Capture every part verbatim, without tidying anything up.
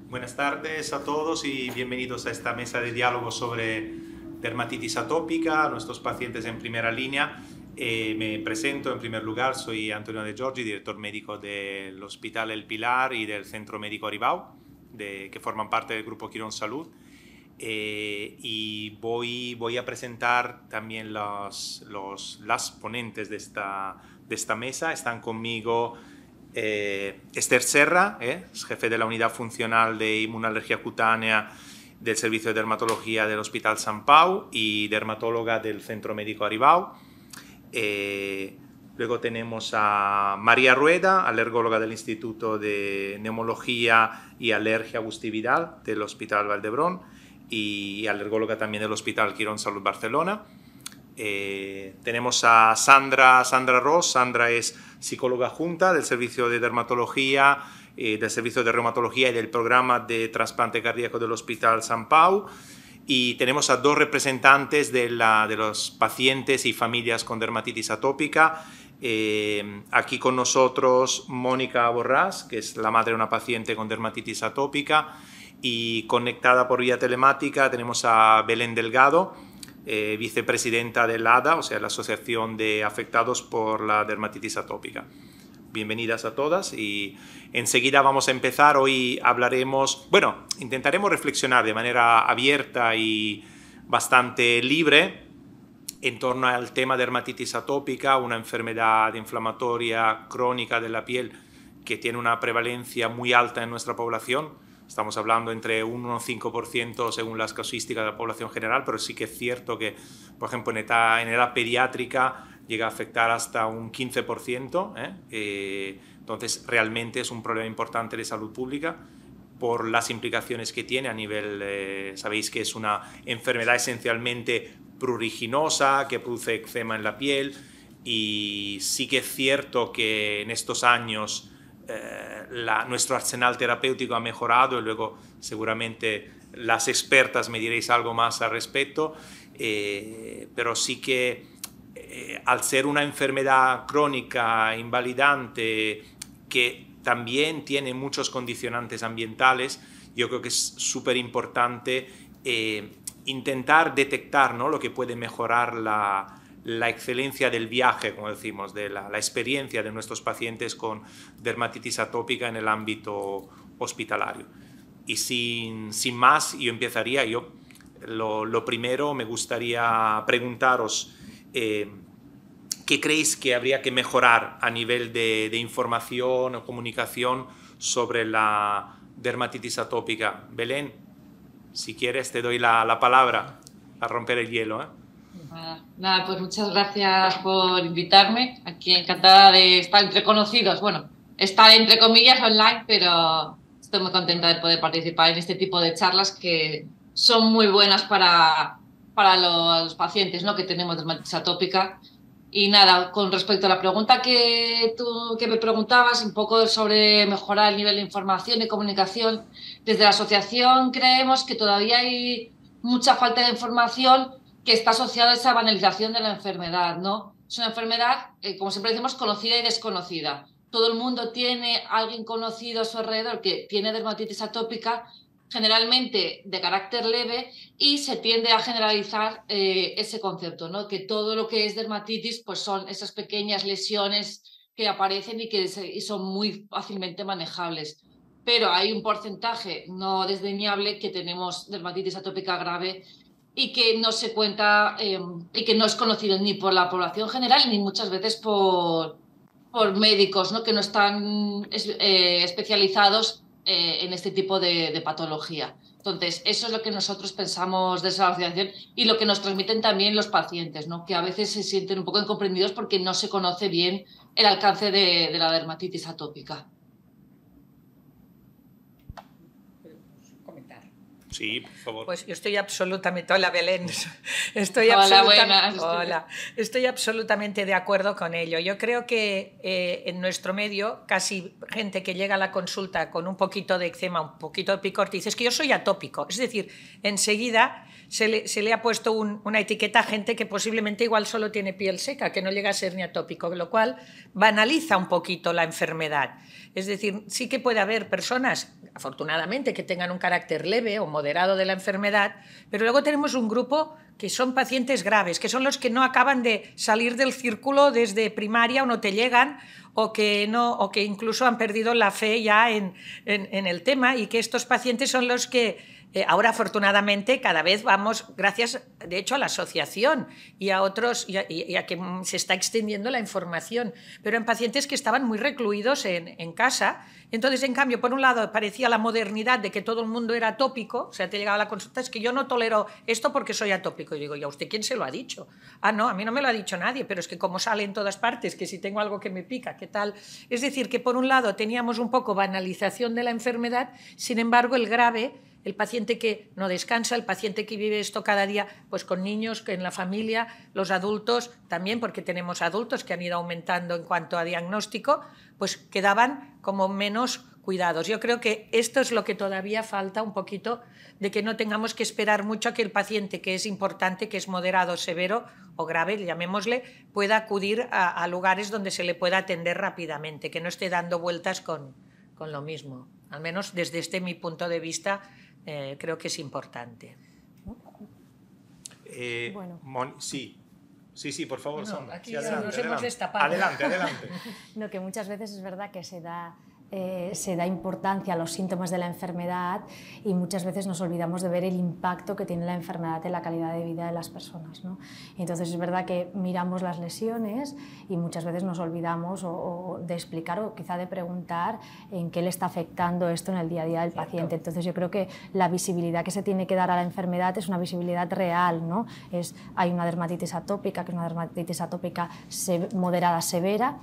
Buenas tardes a todos y bienvenidos a esta mesa de diálogo sobre dermatitis atópica, nuestros pacientes en primera línea. Eh, me presento en primer lugar, soy Antonio De Giorgi, director médico del Hospital El Pilar y del Centro Médico Aribau, de, que forman parte del Grupo Quirón Salud. Eh, y voy, voy a presentar también los, los, las ponentes de esta, de esta mesa. Están conmigo eh, Esther Serra, eh, es jefe de la unidad funcional de inmunoalergia cutánea del Servicio de Dermatología del Hospital Sant Pau y dermatóloga del Centro Médico Aribau. Eh, luego tenemos a María Rueda, alergóloga del Instituto de Neumología y Alergia Agustí Vidal del Hospital Valdebrón y alergóloga también del Hospital Quirón Salud Barcelona. Eh, tenemos a Sandra, Sandra Ross. Sandra es psicóloga junta del Servicio de Dermatología, eh, del Servicio de Reumatología y del Programa de Trasplante Cardíaco del Hospital Sant Pau. Y tenemos a dos representantes de, la, de los pacientes y familias con dermatitis atópica. Eh, aquí con nosotros Mónica Borràs, que es la madre de una paciente con dermatitis atópica, y conectada por vía telemática tenemos a Belén Delgado, eh, vicepresidenta del A D A, o sea, la Asociación de Afectados por la Dermatitis Atópica. Bienvenidas a todas y enseguida vamos a empezar. Hoy hablaremos, bueno, intentaremos reflexionar de manera abierta y bastante libre en torno al tema de dermatitis atópica, una enfermedad inflamatoria crónica de la piel que tiene una prevalencia muy alta en nuestra población. Estamos hablando entre un uno y cinco por ciento según las casuísticas de la población general, pero sí que es cierto que, por ejemplo, en edad, en edad pediátrica llega a afectar hasta un quince por ciento. ¿eh? Eh, entonces, realmente es un problema importante de salud pública por las implicaciones que tiene a nivel, eh, sabéis que es una enfermedad esencialmente pruriginosa, que produce eczema en la piel, y sí que es cierto que en estos años eh, la, nuestro arsenal terapéutico ha mejorado y luego seguramente las expertas me diréis algo más al respecto, eh, pero sí que eh, al ser una enfermedad crónica, invalidante, que también tiene muchos condicionantes ambientales, yo creo que es súper importante eh, intentar detectar, ¿no?, lo que puede mejorar la, la excelencia del viaje, como decimos, de la, la experiencia de nuestros pacientes con dermatitis atópica en el ámbito hospitalario. Y sin, sin más, yo empezaría, yo lo, lo primero me gustaría preguntaros eh, ¿qué creéis que habría que mejorar a nivel de, de información o comunicación sobre la dermatitis atópica? Belén, si quieres te doy la, la palabra para romper el hielo. ¿eh? Nada, nada, pues muchas gracias por invitarme. Aquí encantada de estar entre conocidos. Bueno, estar entre comillas online, pero estoy muy contenta de poder participar en este tipo de charlas que son muy buenas para, para los pacientes, ¿no?, que tenemos dermatitis atópica. Y nada, con respecto a la pregunta que tú que me preguntabas, un poco sobre mejorar el nivel de información y comunicación, desde la asociación creemos que todavía hay mucha falta de información que está asociada a esa banalización de la enfermedad, ¿no? Es una enfermedad, eh, como siempre decimos, conocida y desconocida. Todo el mundo tiene a alguien conocido a su alrededor que tiene dermatitis atópica, generalmente de carácter leve, y se tiende a generalizar eh, ese concepto, ¿no?, que todo lo que es dermatitis pues son esas pequeñas lesiones que aparecen y que se, y son muy fácilmente manejables. Pero hay un porcentaje no desdeñable que tenemos dermatitis atópica grave y que no se cuenta eh, y que no es conocido ni por la población general ni muchas veces por, por médicos, ¿no?, que no están eh, especializados eh, en este tipo de, de patología. Entonces, eso es lo que nosotros pensamos de esa asociación y lo que nos transmiten también los pacientes, ¿no?, que a veces se sienten un poco incomprendidos porque no se conoce bien el alcance de, de la dermatitis atópica. Sí, por favor. Pues yo estoy absolutamente... Hola, Belén. Estoy Hola, absolutamente... buenas. Hola. Estoy absolutamente de acuerdo con ello. Yo creo que eh, en nuestro medio, casi gente que llega a la consulta con un poquito de eczema, un poquito de picor, te dice, es que yo soy atópico. Es decir, enseguida se le, se le ha puesto un, una etiqueta a gente que posiblemente igual solo tiene piel seca, que no llega a ser ni atópico, lo cual banaliza un poquito la enfermedad. Es decir, sí que puede haber personas, afortunadamente, que tengan un carácter leve o moderado de la enfermedad, pero luego tenemos un grupo que son pacientes graves, que son los que no acaban de salir del círculo desde primaria o no te llegan, o que, no, o que incluso han perdido la fe ya en, en, en el tema, y que estos pacientes son los que eh, ahora afortunadamente cada vez vamos, gracias de hecho a la asociación y a otros, y a, y a que se está extendiendo la información, pero en pacientes que estaban muy recluidos en, en casa. Entonces, en cambio, por un lado parecía la modernidad de que todo el mundo era atópico, o sea, te llegaba a la consulta, es que yo no tolero esto porque soy atópico. Y digo, ¿y a usted quién se lo ha dicho? Ah, no, a mí no me lo ha dicho nadie, pero es que como sale en todas partes, que si tengo algo que me pica, ¿qué tal? Es decir, que por un lado teníamos un poco banalización de la enfermedad, sin embargo, el grave, el paciente que no descansa, el paciente que vive esto cada día, pues con niños, que en la familia, los adultos también, porque tenemos adultos que han ido aumentando en cuanto a diagnóstico, pues quedaban como menos cuidados. Yo creo que esto es lo que todavía falta un poquito, de que no tengamos que esperar mucho a que el paciente, que es importante, que es moderado, severo o grave, llamémosle, pueda acudir a, a lugares donde se le pueda atender rápidamente, que no esté dando vueltas con, con lo mismo. Al menos desde este mi punto de vista, eh, creo que es importante. Eh, bueno. Mon sí. Sí, sí, por favor, no, Sandra. aquí sí, adelante, nos adelante. hemos destapado. Adelante, adelante. No, que muchas veces es verdad que se da, eh, se da importancia a los síntomas de la enfermedad y muchas veces nos olvidamos de ver el impacto que tiene la enfermedad en la calidad de vida de las personas, ¿no? Entonces es verdad que miramos las lesiones y muchas veces nos olvidamos o, o de explicar o quizá de preguntar en qué le está afectando esto en el día a día del paciente. Entonces yo creo que la visibilidad que se tiene que dar a la enfermedad es una visibilidad real, ¿no? Es, hay una dermatitis atópica, que es una dermatitis atópica se, moderada severa,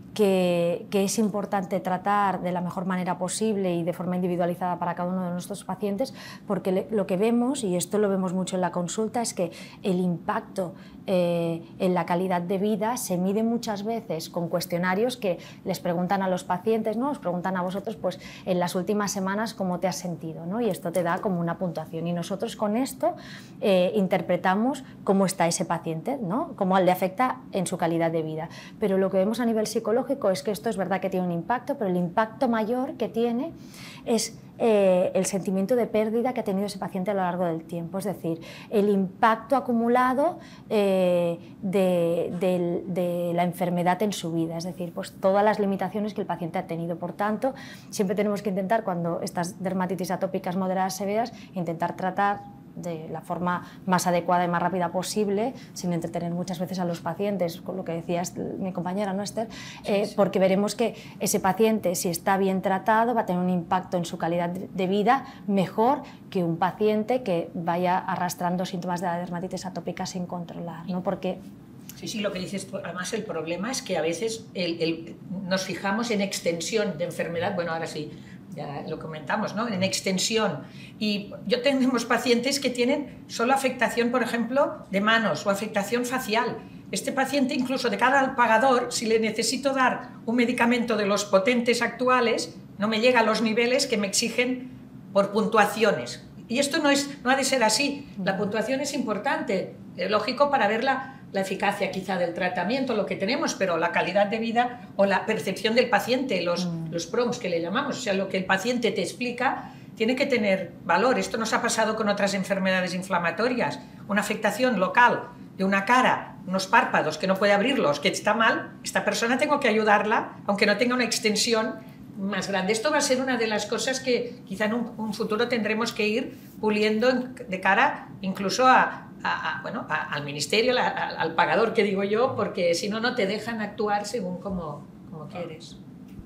Que, que es importante tratar de la mejor manera posible y de forma individualizada para cada uno de nuestros pacientes, porque le, lo que vemos, y esto lo vemos mucho en la consulta, es que el impacto eh, en la calidad de vida se mide muchas veces con cuestionarios que les preguntan a los pacientes, ¿no? Os preguntan a vosotros, pues en las últimas semanas cómo te has sentido, ¿no? Y esto te da como una puntuación, y nosotros con esto eh, interpretamos cómo está ese paciente, ¿no? Cómo le afecta en su calidad de vida. Pero lo que vemos a nivel psicológico es que esto es verdad que tiene un impacto, pero el impacto mayor que tiene es eh, el sentimiento de pérdida que ha tenido ese paciente a lo largo del tiempo, es decir, el impacto acumulado eh, de, de, de la enfermedad en su vida, es decir, pues todas las limitaciones que el paciente ha tenido. Por tanto, siempre tenemos que intentar, cuando estas dermatitis atópicas moderadas severas, intentar tratar de la forma más adecuada y más rápida posible, sin entretener muchas veces a los pacientes, con lo que decía mi compañera, ¿no, Esther? Eh, sí, sí. Porque veremos que ese paciente, si está bien tratado, va a tener un impacto en su calidad de vida mejor que un paciente que vaya arrastrando síntomas de la dermatitis atópica sin controlar, ¿no? Porque Sí, sí, lo que dices, además el problema es que a veces el, el, nos fijamos en extensión de enfermedad, bueno, ahora sí, ya lo comentamos, ¿no? En extensión. Y yo tenemos pacientes que tienen solo afectación, por ejemplo, de manos o afectación facial. Este paciente, incluso de cara al pagador, si le necesito dar un medicamento de los potentes actuales, no me llega a los niveles que me exigen por puntuaciones. Y esto no, es, no ha de ser así. La puntuación es importante, es lógico, para ver la, la eficacia quizá del tratamiento, lo que tenemos, pero la calidad de vida o la percepción del paciente, los, mm. los prompts que le llamamos, o sea, lo que el paciente te explica, tiene que tener valor. Esto nos ha pasado con otras enfermedades inflamatorias. Una afectación local de una cara, unos párpados que no puede abrirlos, que está mal, esta persona tengo que ayudarla, aunque no tenga una extensión más grande. Esto va a ser una de las cosas que quizá en un, un futuro tendremos que ir puliendo de cara incluso a, a, a, bueno, a, al ministerio, a, a, al pagador, que digo yo, porque si no, no te dejan actuar según como, como quieres.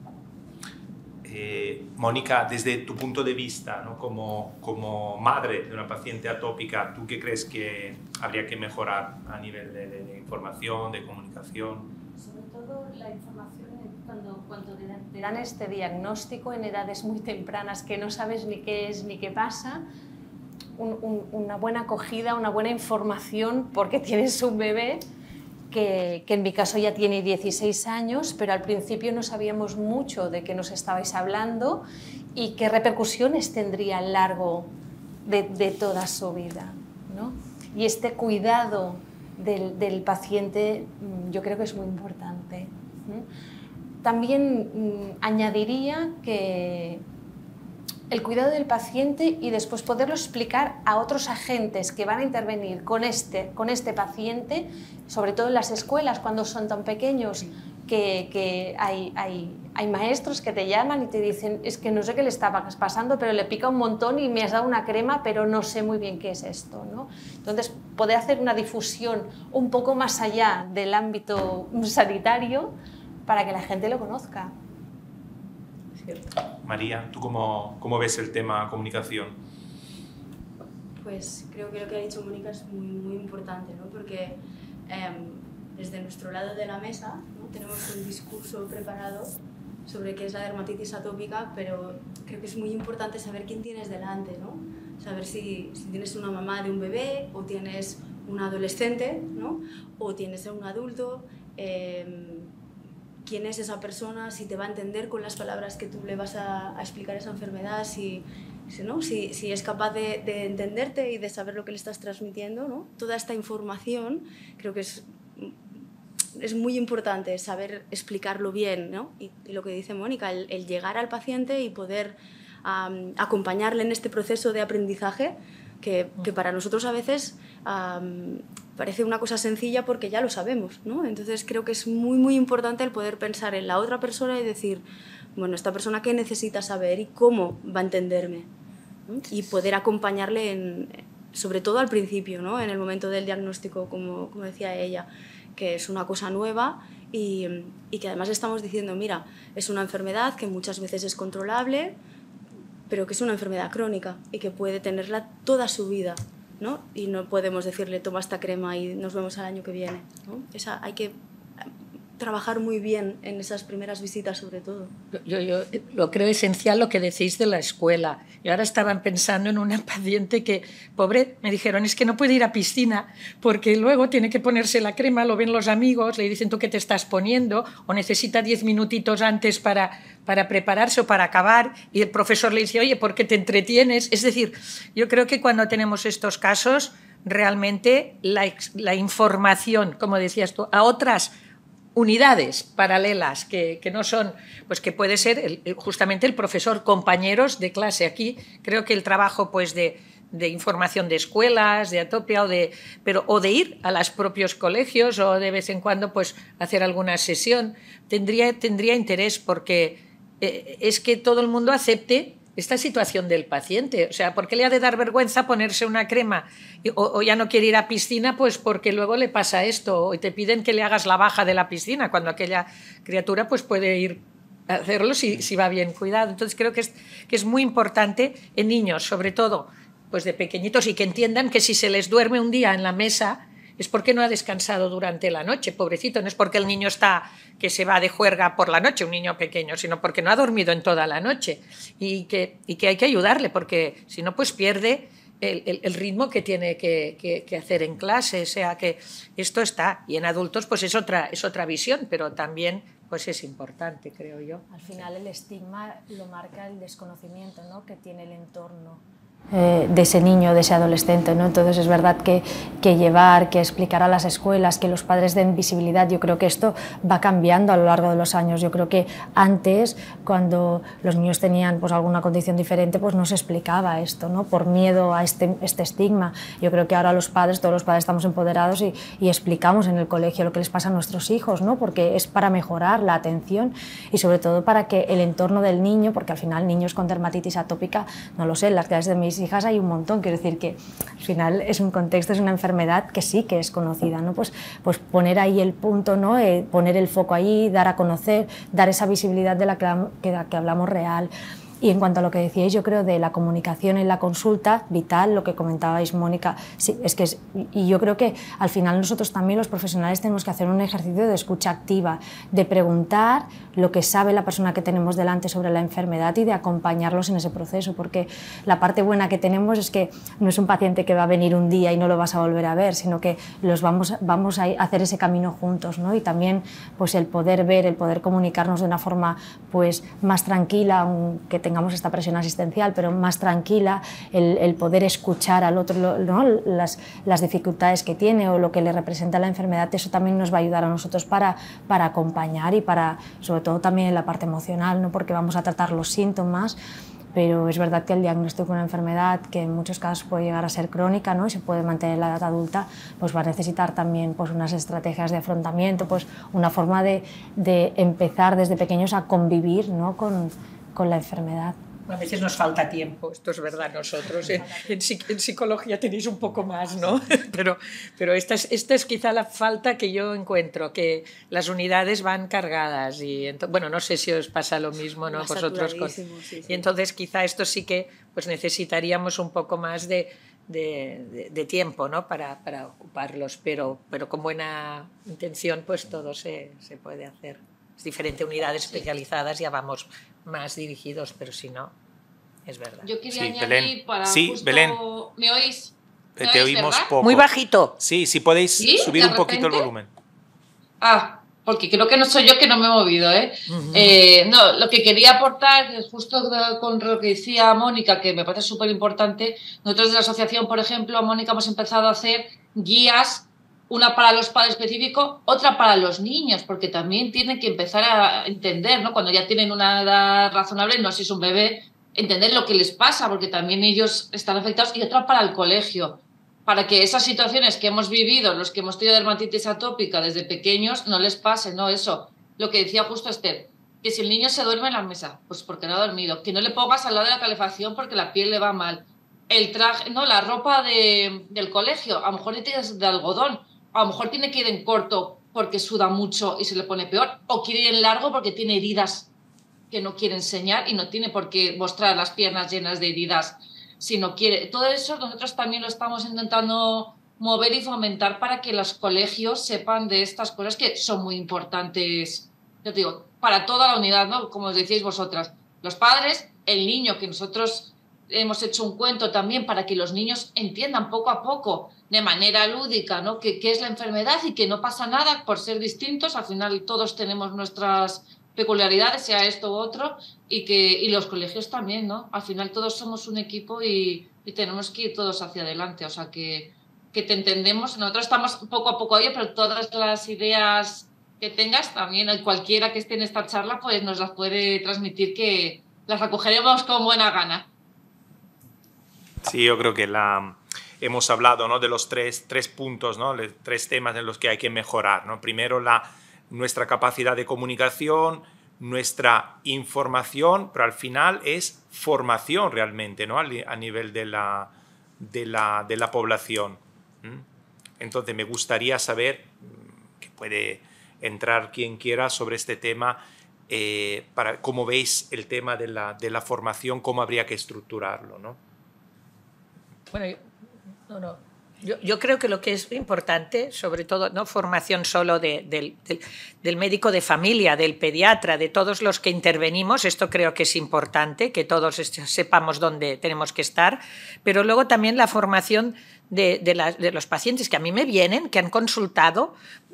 Eh, Mónica, desde tu punto de vista, ¿no? como, como madre de una paciente atópica, ¿tú qué crees que habría que mejorar a nivel de, de, de información, de comunicación? Sobre todo la información cuando, cuando te dan este diagnóstico en edades muy tempranas que no sabes ni qué es ni qué pasa, un, un, una buena acogida, una buena información, porque tienes un bebé que, que en mi caso ya tiene dieciséis años, pero al principio no sabíamos mucho de qué nos estabais hablando y qué repercusiones tendría a lo largo de, de toda su vida, ¿no? Y este cuidado del, del paciente yo creo que es muy importante. También añadiría que el cuidado del paciente y después poderlo explicar a otros agentes que van a intervenir con este, con este paciente, sobre todo en las escuelas cuando son tan pequeños, que, que hay, hay, hay maestros que te llaman y te dicen es que no sé qué le está pasando, pero le pica un montón y me has dado una crema, pero no sé muy bien qué es esto, ¿no? Entonces, poder hacer una difusión un poco más allá del ámbito sanitario para que la gente lo conozca. María, ¿tú cómo, cómo ves el tema comunicación? Pues creo que lo que ha dicho Mónica es muy, muy importante, ¿no? Porque eh, desde nuestro lado de la mesa, ¿no?, tenemos un discurso preparado sobre qué es la dermatitis atópica, pero creo que es muy importante saber quién tienes delante, ¿no? Saber si, si tienes una mamá de un bebé o tienes un adolescente, ¿no?, o tienes a un adulto. Eh, quién es esa persona, si te va a entender con las palabras que tú le vas a, a explicar esa enfermedad, si, si, ¿no? si, si es capaz de, de entenderte y de saber lo que le estás transmitiendo, ¿no? Toda esta información creo que es, es muy importante saber explicarlo bien, ¿no? Y, y lo que dice Mónica, el, el llegar al paciente y poder um, acompañarle en este proceso de aprendizaje que, que para nosotros a veces um, parece una cosa sencilla porque ya lo sabemos, ¿no? Entonces creo que es muy, muy importante el poder pensar en la otra persona y decir, bueno, esta persona qué necesita saber y cómo va a entenderme, ¿no? Y poder acompañarle, en, sobre todo al principio, ¿no? En el momento del diagnóstico, como, como decía ella, que es una cosa nueva y, y que además estamos diciendo, mira, es una enfermedad que muchas veces es controlable, pero que es una enfermedad crónica y que puede tenerla toda su vida, ¿no? Y no podemos decirle toma esta crema y nos vemos al año que viene, ¿no? Esa, hay que trabajar muy bien en esas primeras visitas sobre todo. Yo, yo lo creo esencial lo que decís de la escuela. Y ahora estaban pensando en una paciente que, pobre, me dijeron, es que no puede ir a piscina porque luego tiene que ponerse la crema, lo ven los amigos, le dicen tú qué te estás poniendo, o necesita diez minutitos antes para, para prepararse o para acabar, y el profesor le dice, oye, ¿por qué te entretienes? Es decir, yo creo que cuando tenemos estos casos, realmente la, la información, como decías tú, a otras unidades paralelas que, que no son, pues que puede ser el, justamente el profesor, compañeros de clase. Aquí creo que el trabajo pues de, de información de escuelas, de Atopia, o de, pero, o de ir a los propios colegios o de vez en cuando pues hacer alguna sesión, tendría, tendría interés porque eh, es que todo el mundo acepte esta situación del paciente. O sea, ¿por qué le ha de dar vergüenza ponerse una crema? O, o ya no quiere ir a piscina, pues porque luego le pasa esto, o te piden que le hagas la baja de la piscina, cuando aquella criatura pues puede ir a hacerlo si, si va bien cuidado. Entonces creo que es, que es muy importante en niños, sobre todo pues de pequeñitos, y que entiendan que si se les duerme un día en la mesa es porque no ha descansado durante la noche, pobrecito, no es porque el niño está que se va de juerga por la noche, un niño pequeño, sino porque no ha dormido en toda la noche, y que, y que hay que ayudarle, porque si no pues pierde el, el, el ritmo que tiene que, que, que hacer en clase. O sea que esto está, y en adultos pues es otra, es otra visión, pero también pues es importante, creo yo. Al final el estigma lo marca el desconocimiento, ¿no?, que tiene el entorno Eh, de ese niño, de ese adolescente, ¿no? Entonces es verdad que, que llevar, que explicar a las escuelas, que los padres den visibilidad, yo creo que esto va cambiando a lo largo de los años. Yo creo que antes, cuando los niños tenían pues alguna condición diferente, pues no se explicaba esto, ¿no?, por miedo a este, este estigma. Yo creo que ahora los padres, todos los padres estamos empoderados y, y explicamos en el colegio lo que les pasa a nuestros hijos, ¿no?, porque es para mejorar la atención y sobre todo para que el entorno del niño, porque al final niños con dermatitis atópica, no lo sé, en las clases de mis hijas hay un montón, quiero decir que al final es un contexto, es una enfermedad que sí que es conocida, ¿no? Pues, pues poner ahí el punto, ¿no?, eh, poner el foco ahí, dar a conocer, dar esa visibilidad de la que, de la que hablamos real. Y en cuanto a lo que decíais, yo creo de la comunicación en la consulta, vital, lo que comentabais, Mónica, sí, es que es, y yo creo que al final nosotros también los profesionales tenemos que hacer un ejercicio de escucha activa, de preguntar lo que sabe la persona que tenemos delante sobre la enfermedad y de acompañarlos en ese proceso, porque la parte buena que tenemos es que no es un paciente que va a venir un día y no lo vas a volver a ver, sino que los vamos, vamos a hacer ese camino juntos, ¿no? Y también pues el poder ver, el poder comunicarnos de una forma pues más tranquila, aunque tengamos esta presión asistencial, pero más tranquila, el, el poder escuchar al otro, ¿no? las, las dificultades que tiene o lo que le representa la enfermedad, eso también nos va a ayudar a nosotros para, para acompañar y para, sobre todo también en la parte emocional, ¿no? Porque vamos a tratar los síntomas, pero es verdad que el diagnóstico de una enfermedad que en muchos casos puede llegar a ser crónica, ¿no? Y se puede mantener en la edad adulta, pues va a necesitar también pues, unas estrategias de afrontamiento, pues una forma de, de empezar desde pequeños a convivir, ¿no? con, con la enfermedad. A veces nos falta tiempo, esto es verdad, nosotros en, en, en psicología tenéis un poco más, ¿no? Pero, pero esta, es, esta es quizá la falta que yo encuentro, que las unidades van cargadas y, ento, bueno, no sé si os pasa lo mismo, ¿no? Vosotros con, sí, sí. Y entonces quizá esto sí que pues necesitaríamos un poco más de, de, de, de tiempo, ¿no? Para, para ocuparlos, pero, pero con buena intención pues todo se, se puede hacer. Es diferente, unidades especializadas ya vamos más dirigidos, pero si no, es verdad. Yo quería sí, añadir Belén. para sí, justo... Belén. ¿Me oís? ¿Me Te oís, oímos verdad? poco. Muy bajito. Sí, si podéis ¿Sí? subir un poquito el repente? volumen. Ah, porque creo que no soy yo que no me he movido, ¿eh? Uh-huh. eh no, lo que quería aportar, justo con lo que decía Mónica, que me parece súper importante, nosotros de la asociación, por ejemplo, Mónica, hemos empezado a hacer guías, una para los padres específico, otra para los niños, porque también tienen que empezar a entender, ¿no? Cuando ya tienen una edad razonable, no sé si es un bebé, entender lo que les pasa, porque también ellos están afectados, y otra para el colegio, para que esas situaciones que hemos vivido, los que hemos tenido dermatitis atópica desde pequeños, no les pase, ¿no? Eso, lo que decía justo Esther, que si el niño se duerme en la mesa, pues porque no ha dormido, que no le pongas al lado de la calefacción porque la piel le va mal, el traje, no, la ropa de, del colegio, a lo mejor tienes de algodón, a lo mejor tiene que ir en corto porque suda mucho y se le pone peor, o quiere ir en largo porque tiene heridas que no quiere enseñar y no tiene por qué mostrar las piernas llenas de heridas si no quiere. Todo eso nosotros también lo estamos intentando mover y fomentar para que los colegios sepan de estas cosas que son muy importantes, yo te digo, para toda la unidad, ¿no? Como os decíais vosotras, los padres, el niño, que nosotros hemos hecho un cuento también para que los niños entiendan poco a poco, de manera lúdica, ¿no? Que, que es la enfermedad y que no pasa nada por ser distintos. Al final todos tenemos nuestras peculiaridades, sea esto u otro, y que y los colegios también, ¿no? Al final todos somos un equipo y, y tenemos que ir todos hacia adelante. O sea, que, que te entendemos. Nosotros estamos poco a poco ahí, pero todas las ideas que tengas, también cualquiera que esté en esta charla, pues nos las puede transmitir, que las recogeremos con buena gana. Sí, yo creo que la, hemos hablado, ¿no? De los tres, tres puntos, ¿no? Los tres temas en los que hay que mejorar, ¿no? Primero, la, nuestra capacidad de comunicación, nuestra información, pero al final es formación realmente, ¿no? A nivel de la, de la, de la población. ¿Mm? Entonces, me gustaría saber, que puede entrar quien quiera sobre este tema, eh, para cómo veis el tema de la, de la formación, cómo habría que estructurarlo, ¿no? Bueno, yo, no, no. Yo, yo creo que lo que es importante, sobre todo, no formación solo de, del, del, del médico de familia, del pediatra, de todos los que intervenimos, esto creo que es importante, que todos sepamos dónde tenemos que estar, pero luego también la formación de, de, la, de los pacientes que a mí me vienen, que han consultado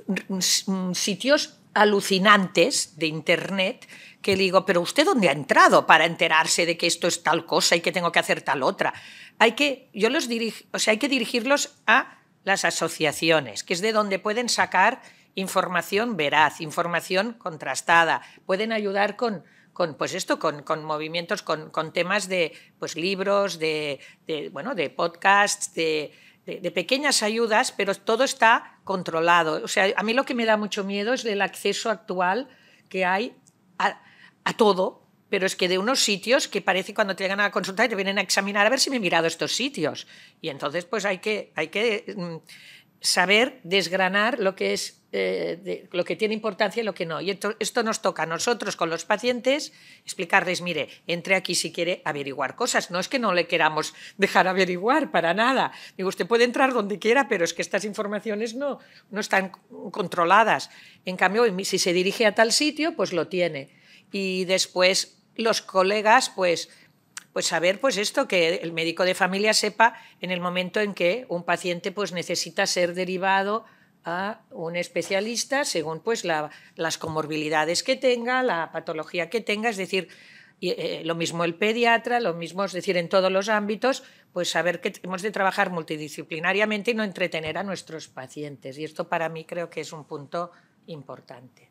sitios alucinantes de internet, que digo, pero ¿usted dónde ha entrado para enterarse de que esto es tal cosa y que tengo que hacer tal otra? Hay que, yo los dirijo, o sea, hay que dirigirlos a las asociaciones, que es de donde pueden sacar información veraz, información contrastada, pueden ayudar con, con pues esto, con, con movimientos, con, con temas de pues, libros, de, de, bueno, de podcasts, de, de, de pequeñas ayudas, pero todo está controlado. O sea, a mí lo que me da mucho miedo es el acceso actual que hay a, a todo, pero es que de unos sitios que parece cuando te llegan a consultar y te vienen a examinar a ver si me he mirado estos sitios. Y entonces pues hay que, hay que saber desgranar lo que, es, eh, de, lo que tiene importancia y lo que no. Y esto, esto nos toca a nosotros con los pacientes explicarles, mire, entre aquí si quiere averiguar cosas. No es que no le queramos dejar averiguar, para nada. Digo, usted puede entrar donde quiera, pero es que estas informaciones no, no están controladas. En cambio, si se dirige a tal sitio, pues lo tiene. Y después los colegas, pues, pues saber pues esto, que el médico de familia sepa en el momento en que un paciente pues, necesita ser derivado a un especialista según pues, la, las comorbilidades que tenga, la patología que tenga. Es decir, Y eh, lo mismo el pediatra, lo mismo, es decir, en todos los ámbitos, pues saber que hemos de trabajar multidisciplinariamente y no entretener a nuestros pacientes. Y esto para mí creo que es un punto importante.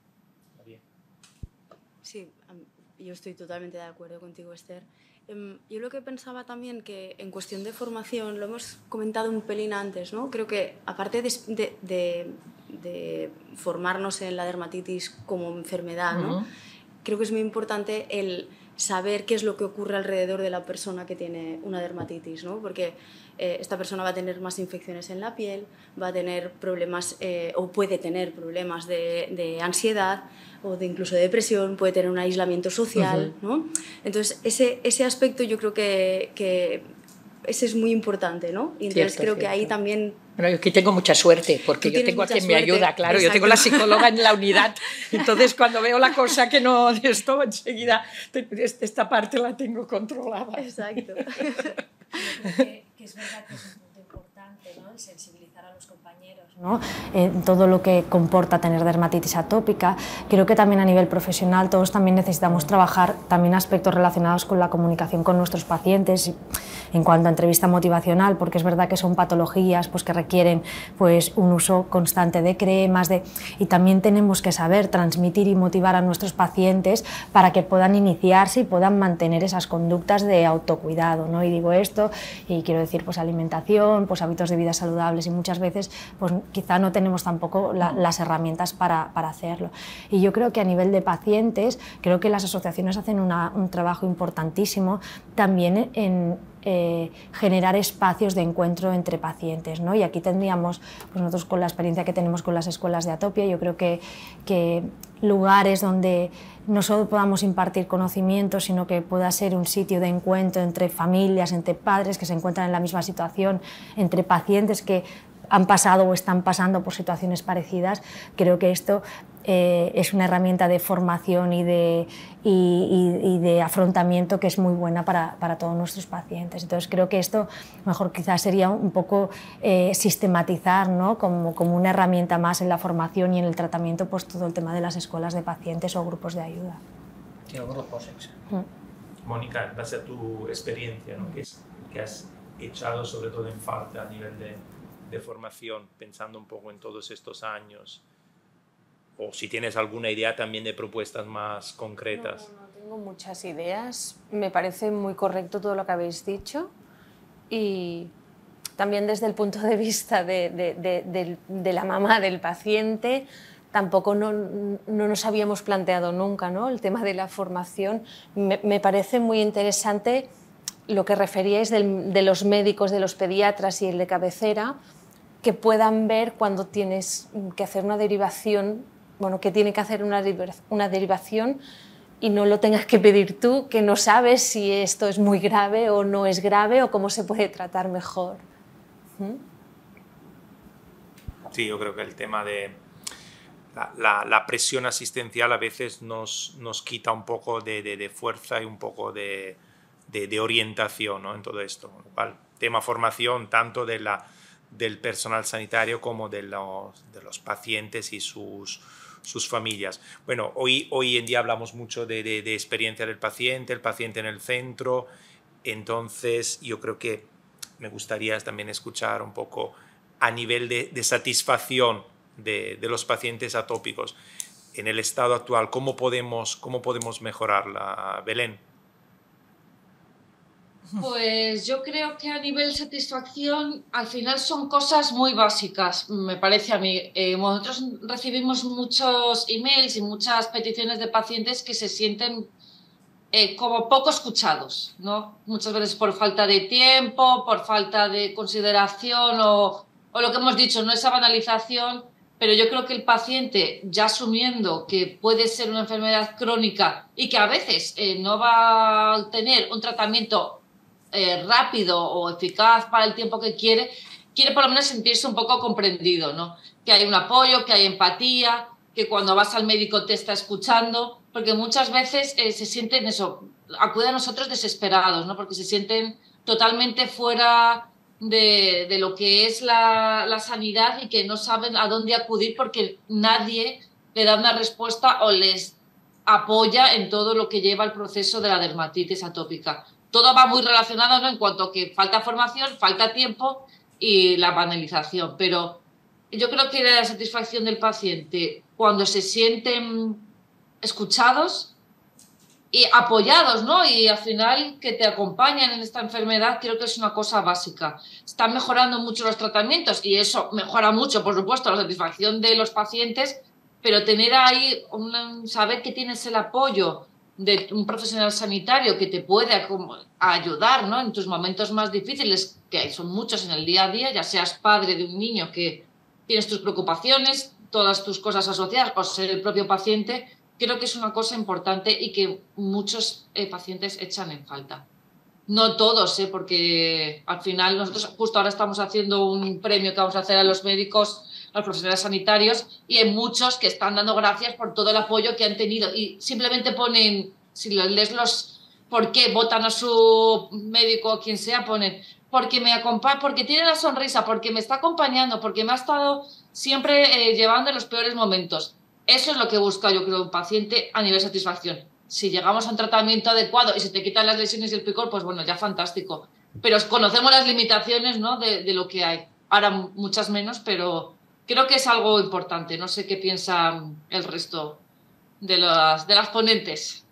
Sí, yo estoy totalmente de acuerdo contigo, Esther. Yo lo que pensaba también que en cuestión de formación, lo hemos comentado un pelín antes, ¿no? Creo que aparte de, de, de, de formarnos en la dermatitis como enfermedad, ¿no? Uh-huh. Creo que es muy importante el saber qué es lo que ocurre alrededor de la persona que tiene una dermatitis, ¿no? Porque eh, esta persona va a tener más infecciones en la piel, va a tener problemas eh, o puede tener problemas de, de ansiedad o de incluso de depresión, puede tener un aislamiento social, uh-huh. ¿no? Entonces, ese, ese aspecto yo creo que, que ese es muy importante, ¿no? Y entonces cierto, creo cierto. que ahí también... Bueno, yo aquí tengo mucha suerte, porque yo tengo a quien me ayuda, claro, exacto. Yo tengo la psicóloga en la unidad, entonces cuando veo la cosa que no de esto, enseguida esta parte la tengo controlada. Exacto. Yo creo que, que es verdad que es un punto importante, ¿no? El sensibilizar a los compañeros, ¿no? En todo lo que comporta tener dermatitis atópica. Creo que también a nivel profesional todos también necesitamos trabajar también aspectos relacionados con la comunicación con nuestros pacientes en cuanto a entrevista motivacional, porque es verdad que son patologías pues, que requieren pues, un uso constante de cremas de... y también tenemos que saber transmitir y motivar a nuestros pacientes para que puedan iniciarse y puedan mantener esas conductas de autocuidado, ¿no? Y digo esto y quiero decir pues, alimentación, pues, hábitos de vida saludables y muchas veces pues, quizá no tenemos tampoco la, las herramientas para, para hacerlo. Y yo creo que a nivel de pacientes, creo que las asociaciones hacen una, un trabajo importantísimo también en Eh, generar espacios de encuentro entre pacientes, ¿no? Y aquí tendríamos, pues nosotros con la experiencia que tenemos con las escuelas de atopia, yo creo que, que lugares donde no solo podamos impartir conocimiento, sino que pueda ser un sitio de encuentro entre familias, entre padres que se encuentran en la misma situación, entre pacientes que han pasado o están pasando por situaciones parecidas. Creo que esto eh, es una herramienta de formación y de, y, y, y de afrontamiento que es muy buena para, para todos nuestros pacientes. Entonces creo que esto mejor quizás sería un poco eh, sistematizar, ¿no? como, como una herramienta más en la formación y en el tratamiento, pues todo el tema de las escuelas de pacientes o grupos de ayuda. Sí, grupos, exacto. Mm. Mónica, en base a tu experiencia, ¿no? que, es, que has echado sobre todo en falta a nivel de de formación, pensando un poco en todos estos años, o si tienes alguna idea también de propuestas más concretas. No, no, no tengo muchas ideas, me parece muy correcto todo lo que habéis dicho y también desde el punto de vista de, de, de, de, de la mamá del paciente, tampoco no, no nos habíamos planteado nunca, ¿no? El tema de la formación. Me, me parece muy interesante lo que referíais del, de los médicos, de los pediatras y el de cabecera, que puedan ver cuando tienes que hacer una derivación, bueno, que tiene que hacer una, una derivación y no lo tengas que pedir tú, que no sabes si esto es muy grave o no es grave o cómo se puede tratar mejor. ¿Mm? Sí, yo creo que el tema de la, la, la presión asistencial a veces nos, nos quita un poco de, de, de fuerza y un poco de, de, de orientación, ¿no? En todo esto. El tema formación tanto de la del personal sanitario como de los, de los pacientes y sus, sus familias. Bueno, hoy, hoy en día hablamos mucho de, de, de experiencia del paciente, el paciente en el centro, entonces yo creo que me gustaría también escuchar un poco a nivel de, de satisfacción de, de los pacientes atópicos en el estado actual, ¿cómo podemos, cómo podemos mejorarla, Belén? Pues yo creo que a nivel satisfacción al final son cosas muy básicas, me parece a mí. Eh, nosotros recibimos muchos emails y muchas peticiones de pacientes que se sienten eh, como poco escuchados, ¿no? Muchas veces por falta de tiempo, por falta de consideración o, o lo que hemos dicho, no esa banalización, pero yo creo que el paciente, ya asumiendo que puede ser una enfermedad crónica y que a veces eh, no va a tener un tratamiento Eh, rápido o eficaz para el tiempo que quiere, quiere por lo menos sentirse un poco comprendido, ¿no? Que hay un apoyo, que hay empatía, que cuando vas al médico te está escuchando, porque muchas veces eh, se sienten eso, acuden a nosotros desesperados, ¿no? Porque se sienten totalmente fuera de, de lo que es la, la sanidad y que no saben a dónde acudir porque nadie le da una respuesta o les apoya en todo lo que lleva el proceso de la dermatitis atópica. Todo va muy relacionado, ¿no?, en cuanto a que falta formación, falta tiempo y la banalización, pero yo creo que la satisfacción del paciente cuando se sienten escuchados y apoyados, ¿no?, y al final que te acompañan en esta enfermedad, creo que es una cosa básica. Están mejorando mucho los tratamientos y eso mejora mucho, por supuesto, la satisfacción de los pacientes, pero tener ahí, un, saber que tienes el apoyo de un profesional sanitario que te puede ayudar, ¿no?, en tus momentos más difíciles, que son muchos en el día a día, ya seas padre de un niño que tienes tus preocupaciones, todas tus cosas asociadas, o ser el propio paciente, creo que es una cosa importante y que muchos eh, pacientes echan en falta. No todos, ¿eh?, porque al final nosotros justo ahora estamos haciendo un premio que vamos a hacer a los médicos, a los profesionales sanitarios, y hay muchos que están dando gracias por todo el apoyo que han tenido y simplemente ponen, si lees los por qué votan a su médico o quien sea, ponen porque me acompaña, porque tiene la sonrisa, porque me está acompañando, porque me ha estado siempre eh, llevando en los peores momentos. Eso es lo que busca, yo creo, un paciente a nivel de satisfacción. Si llegamos a un tratamiento adecuado y se te quitan las lesiones y el picor, pues bueno, ya fantástico. Pero conocemos las limitaciones, ¿no?, de, de lo que hay. Ahora muchas menos, pero creo que es algo importante. No sé qué piensan el resto de las, de las ponentes.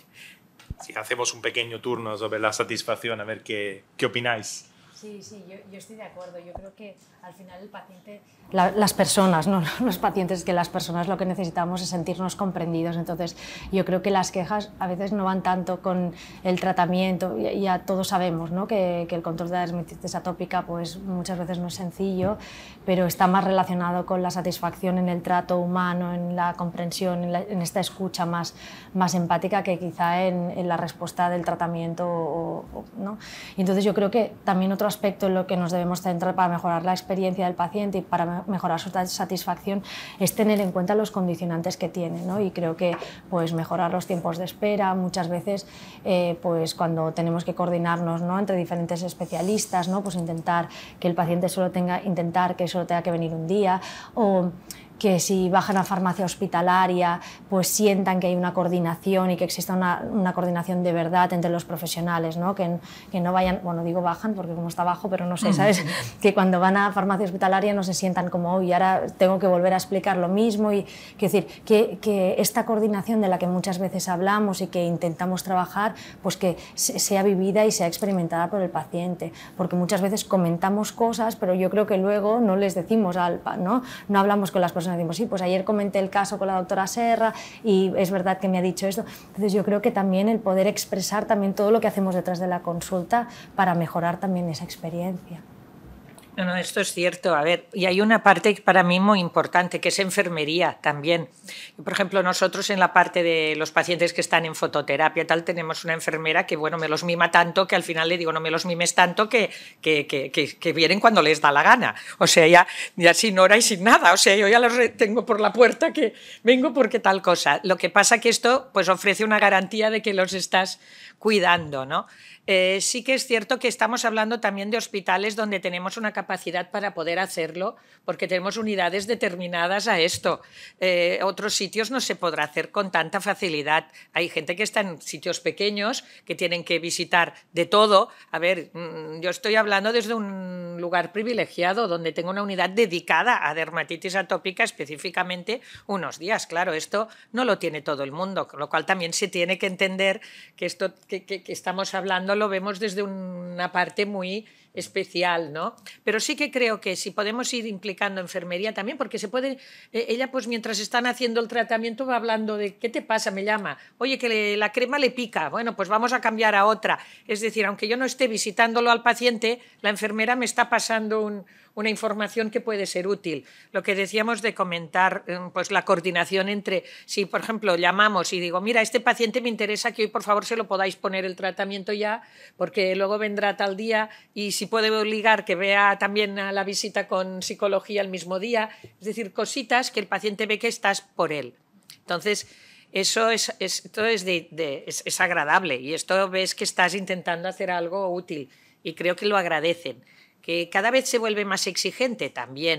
Sí, hacemos un pequeño turno sobre la satisfacción, a ver qué, qué opináis. Sí, sí, yo, yo estoy de acuerdo. Yo creo que al final el paciente, la, las personas, no los pacientes, que las personas lo que necesitamos es sentirnos comprendidos. Entonces, yo creo que las quejas a veces no van tanto con el tratamiento. Ya, ya todos sabemos, ¿no?, que, que el control de la dermatitis atópica pues muchas veces no es sencillo, pero está más relacionado con la satisfacción en el trato humano, en la comprensión, en, la, en esta escucha más, más empática que quizá en, en la respuesta del tratamiento, o, o, ¿no? Y entonces yo creo que también otro aspecto en lo que nos debemos centrar para mejorar la experiencia del paciente y para mejorar su satisfacción es tener en cuenta los condicionantes que tiene, ¿no? Y creo que pues mejorar los tiempos de espera, muchas veces eh, pues cuando tenemos que coordinarnos, ¿no?, entre diferentes especialistas, ¿no?, pues intentar que el paciente solo tenga, intentar que solo tenga que venir un día, o que si bajan a farmacia hospitalaria pues sientan que hay una coordinación y que exista una, una coordinación de verdad entre los profesionales, ¿no? Que, que no vayan, bueno, digo bajan porque como está bajo, pero no sé, ¿sabes? Que cuando van a farmacia hospitalaria no se sientan como, hoy ahora tengo que volver a explicar lo mismo, y quiero decir, que, que esta coordinación de la que muchas veces hablamos y que intentamos trabajar, pues que sea vivida y sea experimentada por el paciente, porque muchas veces comentamos cosas, pero yo creo que luego no les decimos, al, ¿no? No hablamos con las personas. Decimos, sí, pues ayer comenté el caso con la doctora Serra y es verdad que me ha dicho esto. Entonces yo creo que también el poder expresar también todo lo que hacemos detrás de la consulta para mejorar también esa experiencia. No, no, esto es cierto. A ver, y hay una parte para mí muy importante, que es enfermería también. Por ejemplo, nosotros en la parte de los pacientes que están en fototerapia tal, tenemos una enfermera que, bueno, me los mima tanto que al final le digo, no me los mimes tanto que, que, que, que, que vienen cuando les da la gana. O sea, ya, ya sin hora y sin nada. O sea, yo ya los tengo por la puerta que vengo porque tal cosa. Lo que pasa que esto pues ofrece una garantía de que los estás cuidando, ¿no? Eh, sí que es cierto que estamos hablando también de hospitales donde tenemos una capacidad para poder hacerlo, porque tenemos unidades determinadas a esto. Eh, otros sitios no se podrá hacer con tanta facilidad. Hay gente que está en sitios pequeños, que tienen que visitar de todo. A ver, yo estoy hablando desde un lugar privilegiado, donde tengo una unidad dedicada a dermatitis atópica específicamente unos días. Claro, esto no lo tiene todo el mundo, con lo cual también se tiene que entender que esto que, que, que estamos hablando lo vemos desde una parte muy especial, ¿no? Pero sí que creo que si podemos ir implicando enfermería también, porque se puede, eh, ella pues mientras están haciendo el tratamiento va hablando de ¿qué te pasa? Me llama, oye, que le, la crema le pica, bueno, pues vamos a cambiar a otra. Es decir, aunque yo no esté visitándolo al paciente, la enfermera me está pasando un, una información que puede ser útil. Lo que decíamos de comentar, pues la coordinación entre, si por ejemplo llamamos y digo, mira, este paciente me interesa que hoy por favor se lo podáis poner el tratamiento ya, porque luego vendrá tal día, y si puede obligar que vea también a la visita con psicología el mismo día, es decir, cositas que el paciente ve que estás por él. Entonces, eso es, es, esto es, de, de, es, es agradable, y esto ves que estás intentando hacer algo útil, y creo que lo agradecen. Que cada vez se vuelve más exigente también,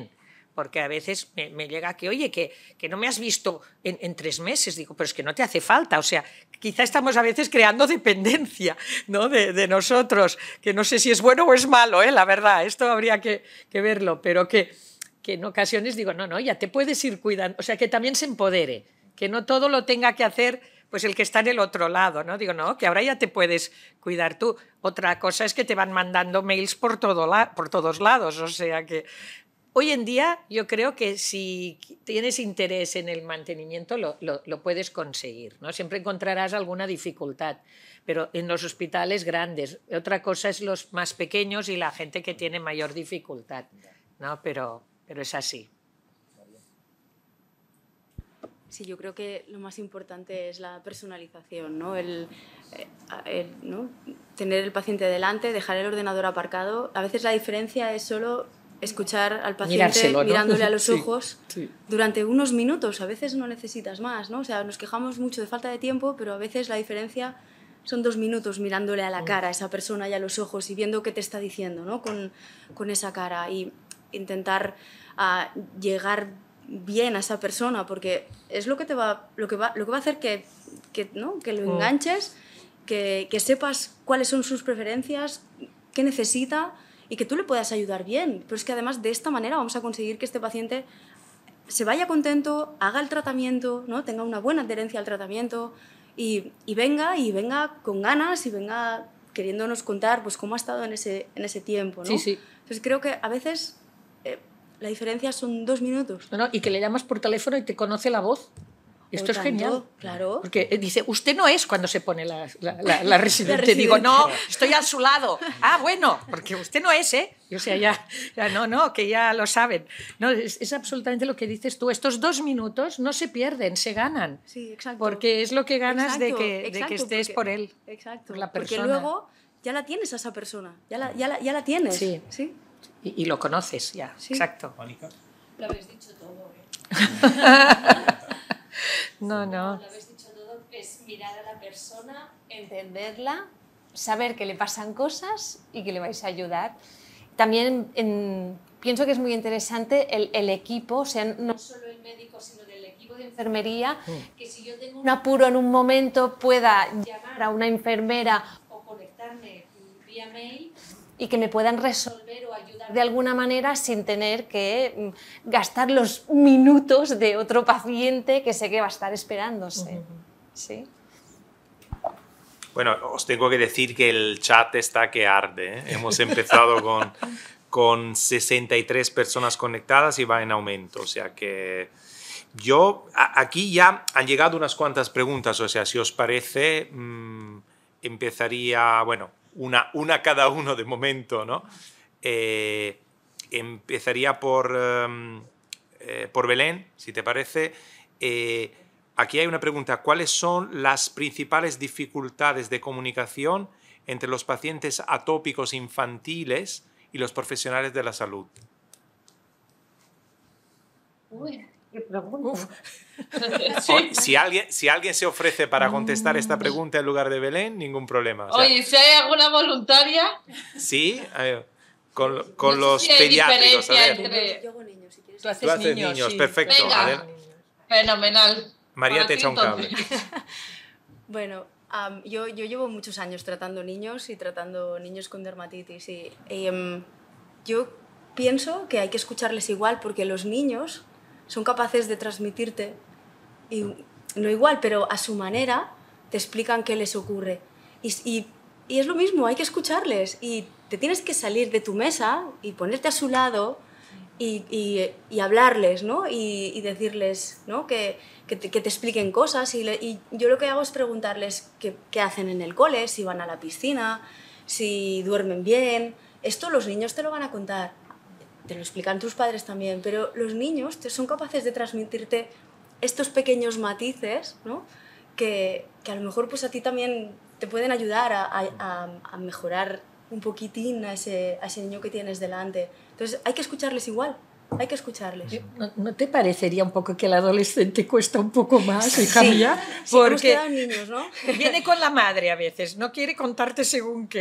porque a veces me, me llega que, oye, que, que no me has visto en, en tres meses. Digo, pero es que no te hace falta. O sea, quizá estamos a veces creando dependencia, ¿no? de, de nosotros, que no sé si es bueno o es malo, ¿eh? La verdad, esto habría que, que verlo, pero que, que en ocasiones digo, no, no, ya te puedes ir cuidando. O sea, que también se empodere, que no todo lo tenga que hacer pues el que está en el otro lado, ¿no? Digo, no, que ahora ya te puedes cuidar tú. Otra cosa es que te van mandando mails por, todo la, por todos lados, o sea que... Hoy en día yo creo que si tienes interés en el mantenimiento lo, lo, lo puedes conseguir, ¿no? Siempre encontrarás alguna dificultad, pero en los hospitales grandes. Otra cosa es los más pequeños y la gente que tiene mayor dificultad, ¿no? Pero, pero es así. Sí, yo creo que lo más importante es la personalización, ¿no? El, el, ¿no? Tener el paciente delante, dejar el ordenador aparcado. A veces la diferencia es solo escuchar al paciente Mirárselo, ¿no? mirándole a los Sí, ojos sí. durante unos minutos. A veces no necesitas más, ¿no? O sea, nos quejamos mucho de falta de tiempo, pero a veces la diferencia son dos minutos mirándole a la cara a esa persona y a los ojos y viendo qué te está diciendo, ¿no? Con, con esa cara y intentar uh, llegar bien a esa persona, porque es lo que te va, lo que va, lo que va a hacer que, que, ¿no? que lo enganches, que, que sepas cuáles son sus preferencias, qué necesita y que tú le puedas ayudar bien. Pero es que además de esta manera vamos a conseguir que este paciente se vaya contento, haga el tratamiento, ¿no? Tenga una buena adherencia al tratamiento y, y venga y venga con ganas y venga queriéndonos contar pues, cómo ha estado en ese, en ese tiempo, ¿no? Sí, sí. Entonces creo que a veces eh, la diferencia son dos minutos. No, no, y que le llamas por teléfono y te conoce la voz. Esto O es tanto, genial. Claro. Porque dice, usted no es cuando se pone la, la, la, la residente. La residente. Digo, no, estoy a su lado. Ah, bueno, porque usted no es, ¿eh? Y, o sea, ya, ya, no, no, que ya lo saben. No, es, es absolutamente lo que dices tú. Estos dos minutos no se pierden, se ganan. Sí, exacto. Porque es lo que ganas exacto, de, que, exacto, de que estés porque, por él. Exacto. Por la porque persona. luego ya la tienes a esa persona. Ya la, ya la, ya la tienes. Sí. ¿Sí? Y, y lo conoces ya, Sí. exacto. Mónica. Lo habéis dicho todo, ¿eh? No, no. Lo habéis dicho todo, es mirar a la persona, entenderla, saber que le pasan cosas y que le vais a ayudar. También en, pienso que es muy interesante el, el equipo, o sea, no solo el médico, sino el equipo de enfermería, que si yo tengo un apuro en un momento pueda llamar a una enfermera o conectarme vía mail y que me puedan resolver o ayudar de alguna manera sin tener que gastar los minutos de otro paciente que sé que va a estar esperándose. Uh-huh. ¿Sí? Bueno, os tengo que decir que el chat está que arde, ¿eh? Hemos empezado con, con sesenta y tres personas conectadas y va en aumento. O sea que yo, a, aquí ya han llegado unas cuantas preguntas. O sea, si os parece, mmm, empezaría, bueno, una, una cada uno de momento, ¿no? Eh, empezaría por, um, eh, por Belén, si te parece. Eh, aquí hay una pregunta. ¿Cuáles son las principales dificultades de comunicación entre los pacientes atópicos infantiles y los profesionales de la salud? Uy, qué pregunta. Sí. Si, alguien, si alguien se ofrece para contestar esta pregunta en lugar de Belén, ningún problema. O sea, oye, si hay alguna voluntaria... Sí, eh, con, con no los sé si hay pediátricos. A ver. entre... Yo hago niños, si quieres. Tú haces, Tú haces niños, niños, sí. perfecto. Venga. A ver. Fenomenal. María Para te ti, echa un cable. entonces. Bueno, um, yo, yo llevo muchos años tratando niños y tratando niños con dermatitis y, y um, yo pienso que hay que escucharles igual porque los niños son capaces de transmitirte, y, no igual, pero a su manera te explican qué les ocurre. Y, y, y es lo mismo, hay que escucharles y te tienes que salir de tu mesa y ponerte a su lado y, y, y hablarles, ¿no? Y, y decirles, ¿no? que, que, te, que te expliquen cosas. Y, le, y yo lo que hago es preguntarles qué, qué hacen en el cole, si van a la piscina, si duermen bien. Esto los niños te lo van a contar. Te lo explican tus padres también, pero los niños te son capaces de transmitirte estos pequeños matices, ¿no? que, que a lo mejor pues, a ti también te pueden ayudar a, a, a mejorar un poquitín a ese, a ese niño que tienes delante. Entonces hay que escucharles igual, hay que escucharles. ¿No, ¿No te parecería un poco que el adolescente cuesta un poco más, hija sí, mía? sí, hemos Porque quedado niños, ¿no? viene con la madre a veces, no quiere contarte según qué.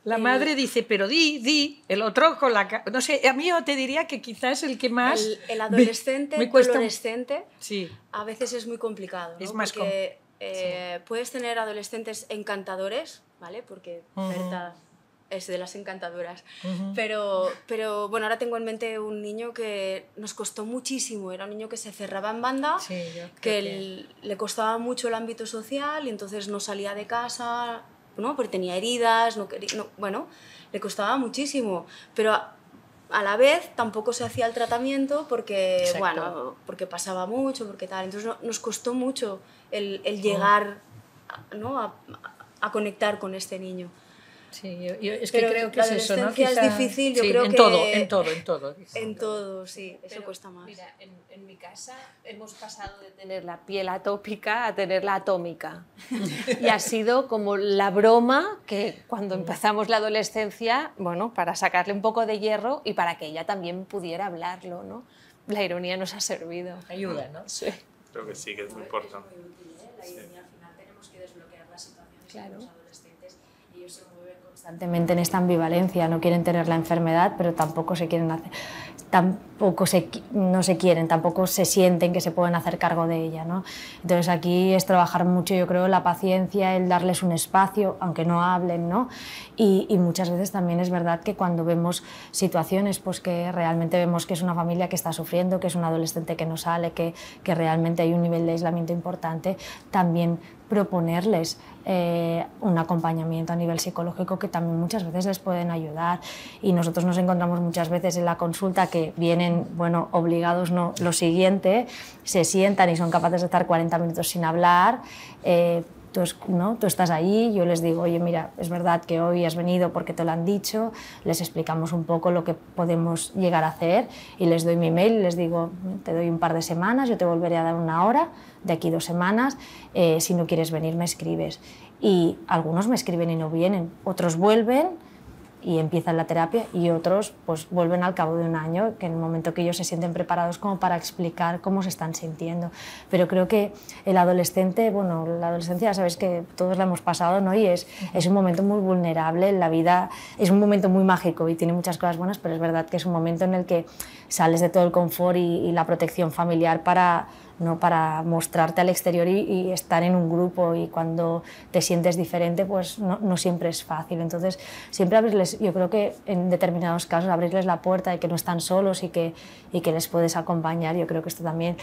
La madre dice, pero di, di, el otro con la... No sé, a mí yo te diría que quizás el que más... El, el adolescente, me, me cuesta... adolescente sí. a veces es muy complicado, ¿no? Es más Porque eh, sí. puedes tener adolescentes encantadores, ¿vale? Porque uh-huh. Berta es de las encantadoras. Uh-huh. pero, pero bueno, ahora tengo en mente un niño que nos costó muchísimo. Era un niño que se cerraba en banda, sí, yo que, que... El, le costaba mucho el ámbito social y entonces no salía de casa, ¿no? Porque tenía heridas, no quería, no, bueno, le costaba muchísimo. Pero a, a la vez tampoco se hacía el tratamiento porque, bueno, porque pasaba mucho, porque tal. Entonces no, nos costó mucho el, el llegar oh. ¿no? a, a conectar con este niño. Sí, yo, yo es que Pero creo que la es eso, ¿no? Quizá... es difícil, yo sí, creo en que... Todo, en todo, en todo. En todo, sí, eso Pero, cuesta más. Mira, en, en mi casa hemos pasado de tener la piel atópica a tener la atómica. Y ha sido como la broma que cuando empezamos la adolescencia, bueno, para sacarle un poco de hierro y para que ella también pudiera hablarlo, ¿no? La ironía nos ha servido. Ayuda, ¿no? Sí. Creo que sí, que es muy importante. Es muy útil, ¿eh? La ironía al final tenemos que desbloquear las situaciones claro. de los adolescentes y ellos se mueven constantemente en esta ambivalencia, no quieren tener la enfermedad, pero tampoco se quieren hacer, tampoco se, no se quieren, tampoco se sienten que se pueden hacer cargo de ella, ¿no? Entonces aquí es trabajar mucho, yo creo, la paciencia, el darles un espacio, aunque no hablen, ¿no? Y, y muchas veces también es verdad que cuando vemos situaciones pues que realmente vemos que es una familia que está sufriendo, que es un adolescente que no sale, que, que realmente hay un nivel de aislamiento importante, también proponerles eh, un acompañamiento a nivel psicológico que también muchas veces les pueden ayudar. Y nosotros nos encontramos muchas veces en la consulta que vienen, bueno, obligados, no, lo siguiente, se sientan y son capaces de estar cuarenta minutos sin hablar. Eh, Tú, ¿no? Tú estás ahí, yo les digo, oye, mira, es verdad que hoy has venido porque te lo han dicho, les explicamos un poco lo que podemos llegar a hacer y les doy mi email y les digo, te doy un par de semanas, yo te volveré a dar una hora, de aquí dos semanas, eh, si no quieres venir me escribes. Y algunos me escriben y no vienen, otros vuelven y empiezan la terapia y otros pues vuelven al cabo de un año, que en el momento que ellos se sienten preparados como para explicar cómo se están sintiendo. Pero creo que el adolescente, bueno, la adolescencia ya sabes que todos la hemos pasado, ¿no? Y es, es un momento muy vulnerable en la vida, es un momento muy mágico y tiene muchas cosas buenas, pero es verdad que es un momento en el que sales de todo el confort y, y la protección familiar para... ¿no? para mostrarte al exterior y, y estar en un grupo, y cuando te sientes diferente pues no, no siempre es fácil. Entonces siempre abrirles, yo creo que en determinados casos abrirles la puerta de que no están solos y que, y que les puedes acompañar. Yo creo que esto también,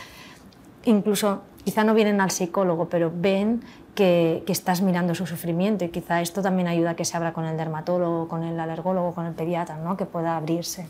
incluso quizá no vienen al psicólogo, pero ven que, que estás mirando su sufrimiento, y quizá esto también ayuda a que se abra con el dermatólogo, con el alergólogo, con el pediatra, ¿no? Que pueda abrirse.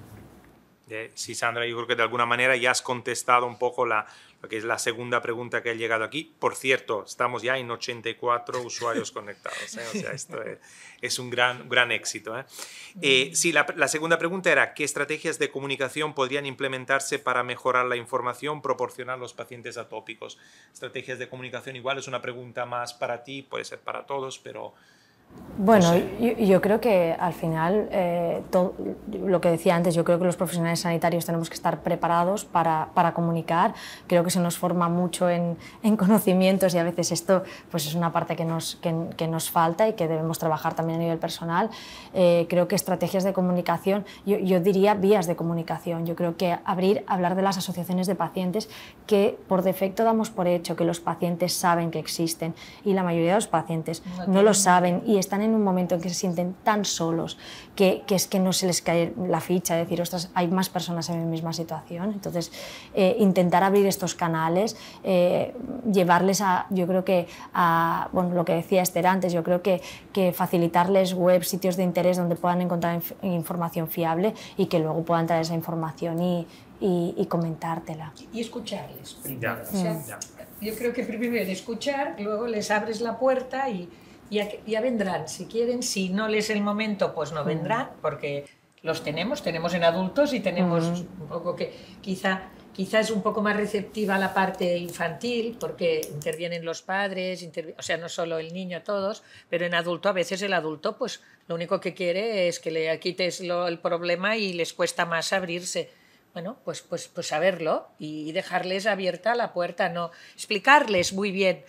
Sí, Sandra, yo creo que de alguna manera ya has contestado un poco la, lo que es la segunda pregunta que ha llegado aquí. Por cierto, estamos ya en ochenta y cuatro usuarios conectados, ¿eh? O sea, esto es, es un gran, gran éxito, ¿eh? Eh, sí, la, la segunda pregunta era, ¿qué estrategias de comunicación podrían implementarse para mejorar la información proporcionada a los pacientes atópicos? Estrategias de comunicación, igual es una pregunta más para ti, puede ser para todos, pero... Bueno, no sé. yo, yo creo que al final, eh, todo, lo que decía antes, yo creo que los profesionales sanitarios tenemos que estar preparados para, para comunicar. Creo que se nos forma mucho en, en conocimientos, y a veces esto pues es una parte que nos, que, que nos falta y que debemos trabajar también a nivel personal. Eh, creo que estrategias de comunicación, yo, yo diría vías de comunicación. Yo creo que abrir, hablar de las asociaciones de pacientes, que por defecto damos por hecho que los pacientes saben que existen, y la mayoría de los pacientes no, no lo saben y están en un momento en que se sienten tan solos que, que es que no se les cae la ficha de decir, ostras, hay más personas en mi misma situación. Entonces, eh, intentar abrir estos canales, eh, llevarles a, yo creo que a, bueno, lo que decía Esther antes, yo creo que, que facilitarles webs, sitios de interés donde puedan encontrar inf información fiable y que luego puedan traer esa información y, y, y comentártela. Y escucharles primero. Ya, o sea, ya. Yo creo que primero escuchar, luego les abres la puerta y Ya, ya vendrán, si quieren. Si no les es el momento, pues no vendrán, porque los tenemos, tenemos en adultos y tenemos mm. un poco que quizá, quizá es un poco más receptiva la parte infantil, porque intervienen los padres, intervi o sea, no solo el niño, todos, pero en adulto, a veces el adulto, pues lo único que quiere es que le quites lo, el problema y les cuesta más abrirse. Bueno, pues, pues, pues saberlo y dejarles abierta la puerta, no explicarles muy bien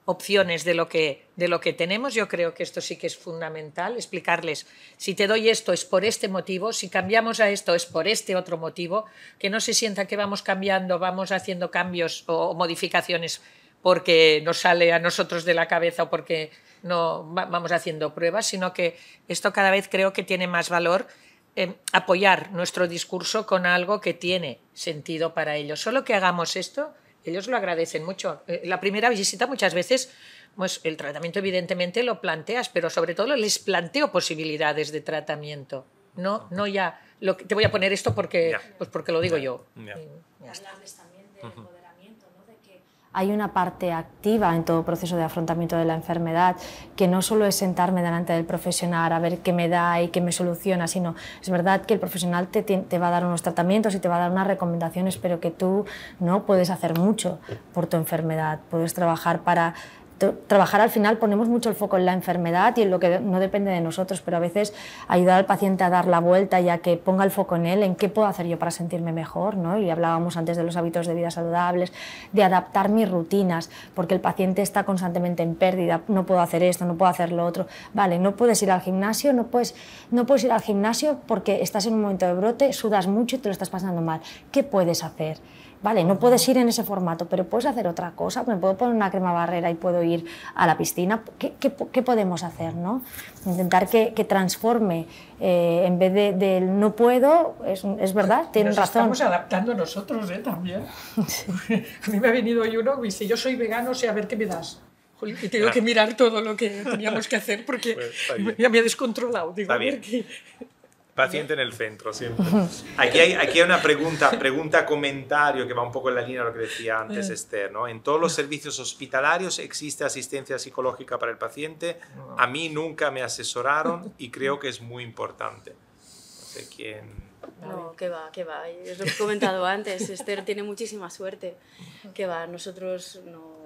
opciones de lo que, de lo que tenemos. Yo creo que esto sí que es fundamental, explicarles, si te doy esto es por este motivo, si cambiamos a esto es por este otro motivo, que no se sienta que vamos cambiando, vamos haciendo cambios o modificaciones porque nos sale a nosotros de la cabeza o porque no vamos haciendo pruebas, sino que esto cada vez creo que tiene más valor, eh, apoyar nuestro discurso con algo que tiene sentido para ellos. Solo que hagamos esto, ellos lo agradecen mucho. La primera visita muchas veces, pues el tratamiento evidentemente lo planteas, pero sobre todo les planteo posibilidades de tratamiento. No, no ya, lo que, te voy a poner esto porque, yeah. pues porque lo digo yeah. yo. Yeah. Ya está. Hay una parte activa en todo proceso de afrontamiento de la enfermedad, que no solo es sentarme delante del profesional a ver qué me da y qué me soluciona, sino es verdad que el profesional te, te va a dar unos tratamientos y te va a dar unas recomendaciones, pero que tú no puedes hacer mucho por tu enfermedad, puedes trabajar para... Trabajar al final ponemos mucho el foco en la enfermedad y en lo que no depende de nosotros, pero a veces ayudar al paciente a dar la vuelta y a que ponga el foco en él, en qué puedo hacer yo para sentirme mejor, ¿no? Y hablábamos antes de los hábitos de vida saludables, de adaptar mis rutinas, porque el paciente está constantemente en pérdida, no puedo hacer esto, no puedo hacer lo otro. Vale, no puedes ir al gimnasio, no puedes, no puedes ir al gimnasio porque estás en un momento de brote, sudas mucho y te lo estás pasando mal. ¿Qué puedes hacer? Vale, no puedes ir en ese formato, pero puedes hacer otra cosa, me puedo poner una crema barrera y puedo ir a la piscina. ¿Qué, qué, qué podemos hacer, no? Intentar que, que transforme, eh, en vez de, de no puedo, es, es verdad, tienen razón. Nos estamos adaptando nosotros, ¿eh? También. Sí. A mí me ha venido hoy uno y dice, yo soy vegano, o sea, a ver qué me das. Y tengo ah. que mirar todo lo que teníamos que hacer porque pues, ya me ha descontrolado. Digo, está a bien. ver qué... Paciente en el centro, siempre. Aquí hay, aquí hay una pregunta, pregunta, comentario que va un poco en la línea de lo que decía antes Esther, ¿no? En todos los servicios hospitalarios existe asistencia psicológica para el paciente. A mí nunca me asesoraron y creo que es muy importante. No sé quién... No, que va, que va. Es lo que he comentado antes. Esther tiene muchísima suerte. Que va, nosotros no...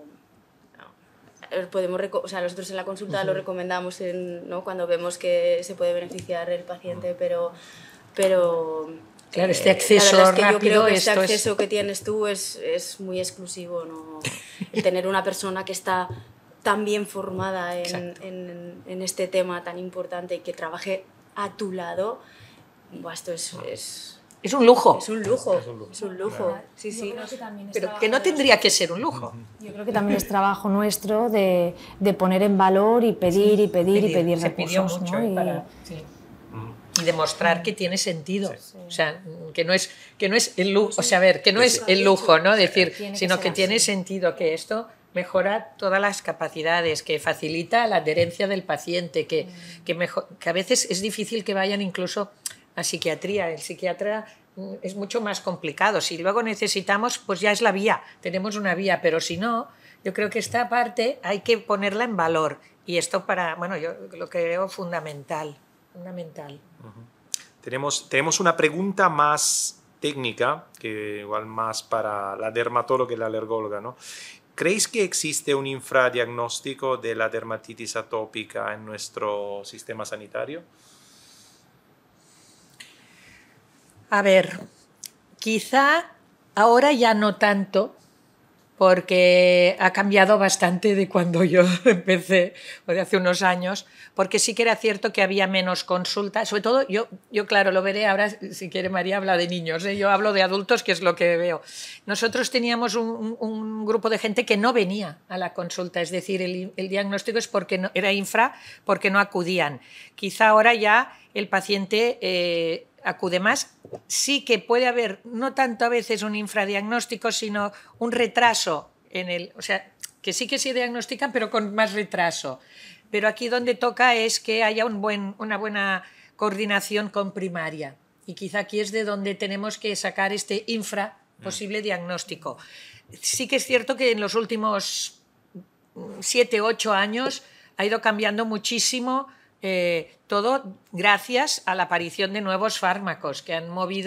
Podemos, o sea, nosotros en la consulta uh-huh. lo recomendamos en, ¿no? cuando vemos que se puede beneficiar el paciente, uh-huh. pero, pero claro, este acceso la verdad es que rápido, yo creo que este acceso es... que tienes tú es, es muy exclusivo, ¿no? El tener una persona que está tan bien formada en, en, en este tema tan importante y que trabaje a tu lado, bueno, esto es... es Es un lujo. Es un lujo, es un lujo. Es un lujo. Sí, sí. Que Pero que no tendría que ser un lujo. Yo creo que también es trabajo nuestro de, de poner en valor y pedir sí, y pedir, pedir y pedir se recursos. Mucho, ¿no? y, para, sí. y demostrar que tiene sentido. Sí. O sea, que no es, que no es el lujo, o sea, a ver, que no es el lujo, ¿no? Decir, que sino que, que tiene así. sentido, que esto mejora todas las capacidades, que facilita la adherencia del paciente, que, mm. que, mejor, que a veces es difícil que vayan incluso a psiquiatría. El psiquiatra es mucho más complicado. Si luego necesitamos, pues ya es la vía, tenemos una vía, pero si no, yo creo que esta parte hay que ponerla en valor. Y esto para, bueno, yo lo creo fundamental, fundamental. Uh-huh. Tenemos, tenemos una pregunta más técnica, que igual más para la dermatóloga y la alergóloga, ¿no? ¿Creéis que existe un infradiagnóstico de la dermatitis atópica en nuestro sistema sanitario? A ver, quizá ahora ya no tanto, porque ha cambiado bastante de cuando yo empecé, o de hace unos años, porque sí que era cierto que había menos consultas, sobre todo yo, yo claro, lo veré ahora, si quiere María habla de niños, ¿eh? Yo hablo de adultos, que es lo que veo. Nosotros teníamos un, un grupo de gente que no venía a la consulta, es decir, el, el diagnóstico es porque no, era infra, porque no acudían. Quizá ahora ya el paciente... Eh, acude más, sí que puede haber no tanto a veces un infradiagnóstico, sino un retraso en el, o sea, que sí que se diagnostican, pero con más retraso. Pero aquí donde toca es que haya un buen, una buena coordinación con primaria. Y quizá aquí es de donde tenemos que sacar este infra posible diagnóstico. Sí que es cierto que en los últimos siete, ocho años ha ido cambiando muchísimo. Eh, todo gracias a la aparición de nuevos fármacos que han movido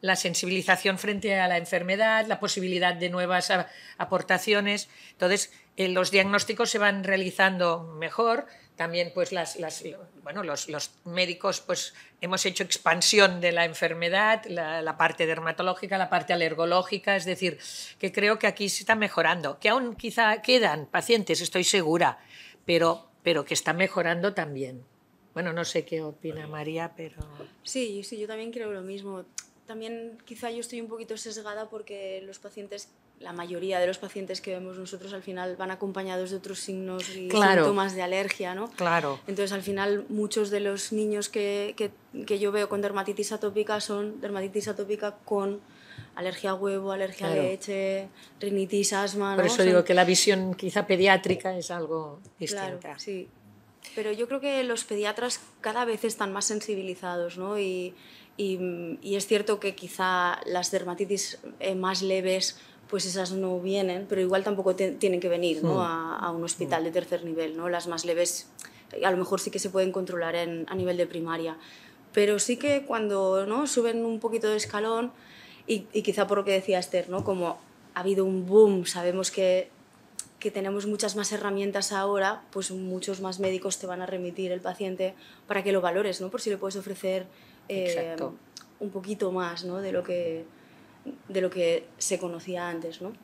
la sensibilización frente a la enfermedad, la posibilidad de nuevas a, aportaciones. Entonces, eh, los diagnósticos se van realizando mejor. También pues las, las, bueno, los, los médicos pues, hemos hecho expansión de la enfermedad, la, la parte dermatológica, la parte alergológica, es decir, que creo que aquí se está mejorando, que aún quizá quedan pacientes, estoy segura, pero, pero que está mejorando también. Bueno, no sé qué opina María, pero... Sí, sí, yo también creo lo mismo. También quizá yo estoy un poquito sesgada porque los pacientes, la mayoría de los pacientes que vemos nosotros al final van acompañados de otros signos y claro. síntomas de alergia, ¿no? Claro. Entonces al final muchos de los niños que, que, que yo veo con dermatitis atópica son dermatitis atópica con alergia a huevo, alergia claro. a leche, rinitis, asma, ¿no? Por eso son... digo que la visión quizá pediátrica es algo distinta. Claro, sí. Pero yo creo que los pediatras cada vez están más sensibilizados, ¿no? Y, y, y es cierto que quizá las dermatitis eh, más leves, pues esas no vienen, pero igual tampoco te, tienen que venir, ¿no? a, a un hospital de tercer nivel, ¿no? Las más leves a lo mejor sí que se pueden controlar en, a nivel de primaria. Pero sí que cuando, ¿no? suben un poquito de escalón, y, y quizá por lo que decía Esther, ¿no? Como ha habido un boom, sabemos que que tenemos muchas más herramientas ahora, pues muchos más médicos te van a remitir el paciente para que lo valores, ¿no? Por si le puedes ofrecer eh, un poquito más, ¿no? de, lo que, de lo que se conocía antes, ¿no?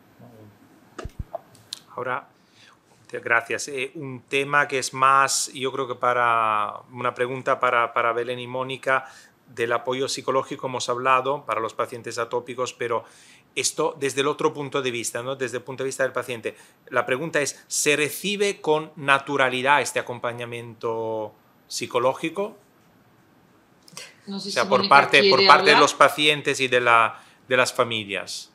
Ahora, gracias. Eh, un tema que es más, yo creo que para una pregunta para, para Belén y Mónica, del apoyo psicológico hemos hablado para los pacientes atópicos, pero esto desde el otro punto de vista, ¿no? Desde el punto de vista del paciente. La pregunta es, ¿se recibe con naturalidad este acompañamiento psicológico? No sé o sea, si por Mónica parte, por quiere parte de hablar. los pacientes y de, la, de las familias.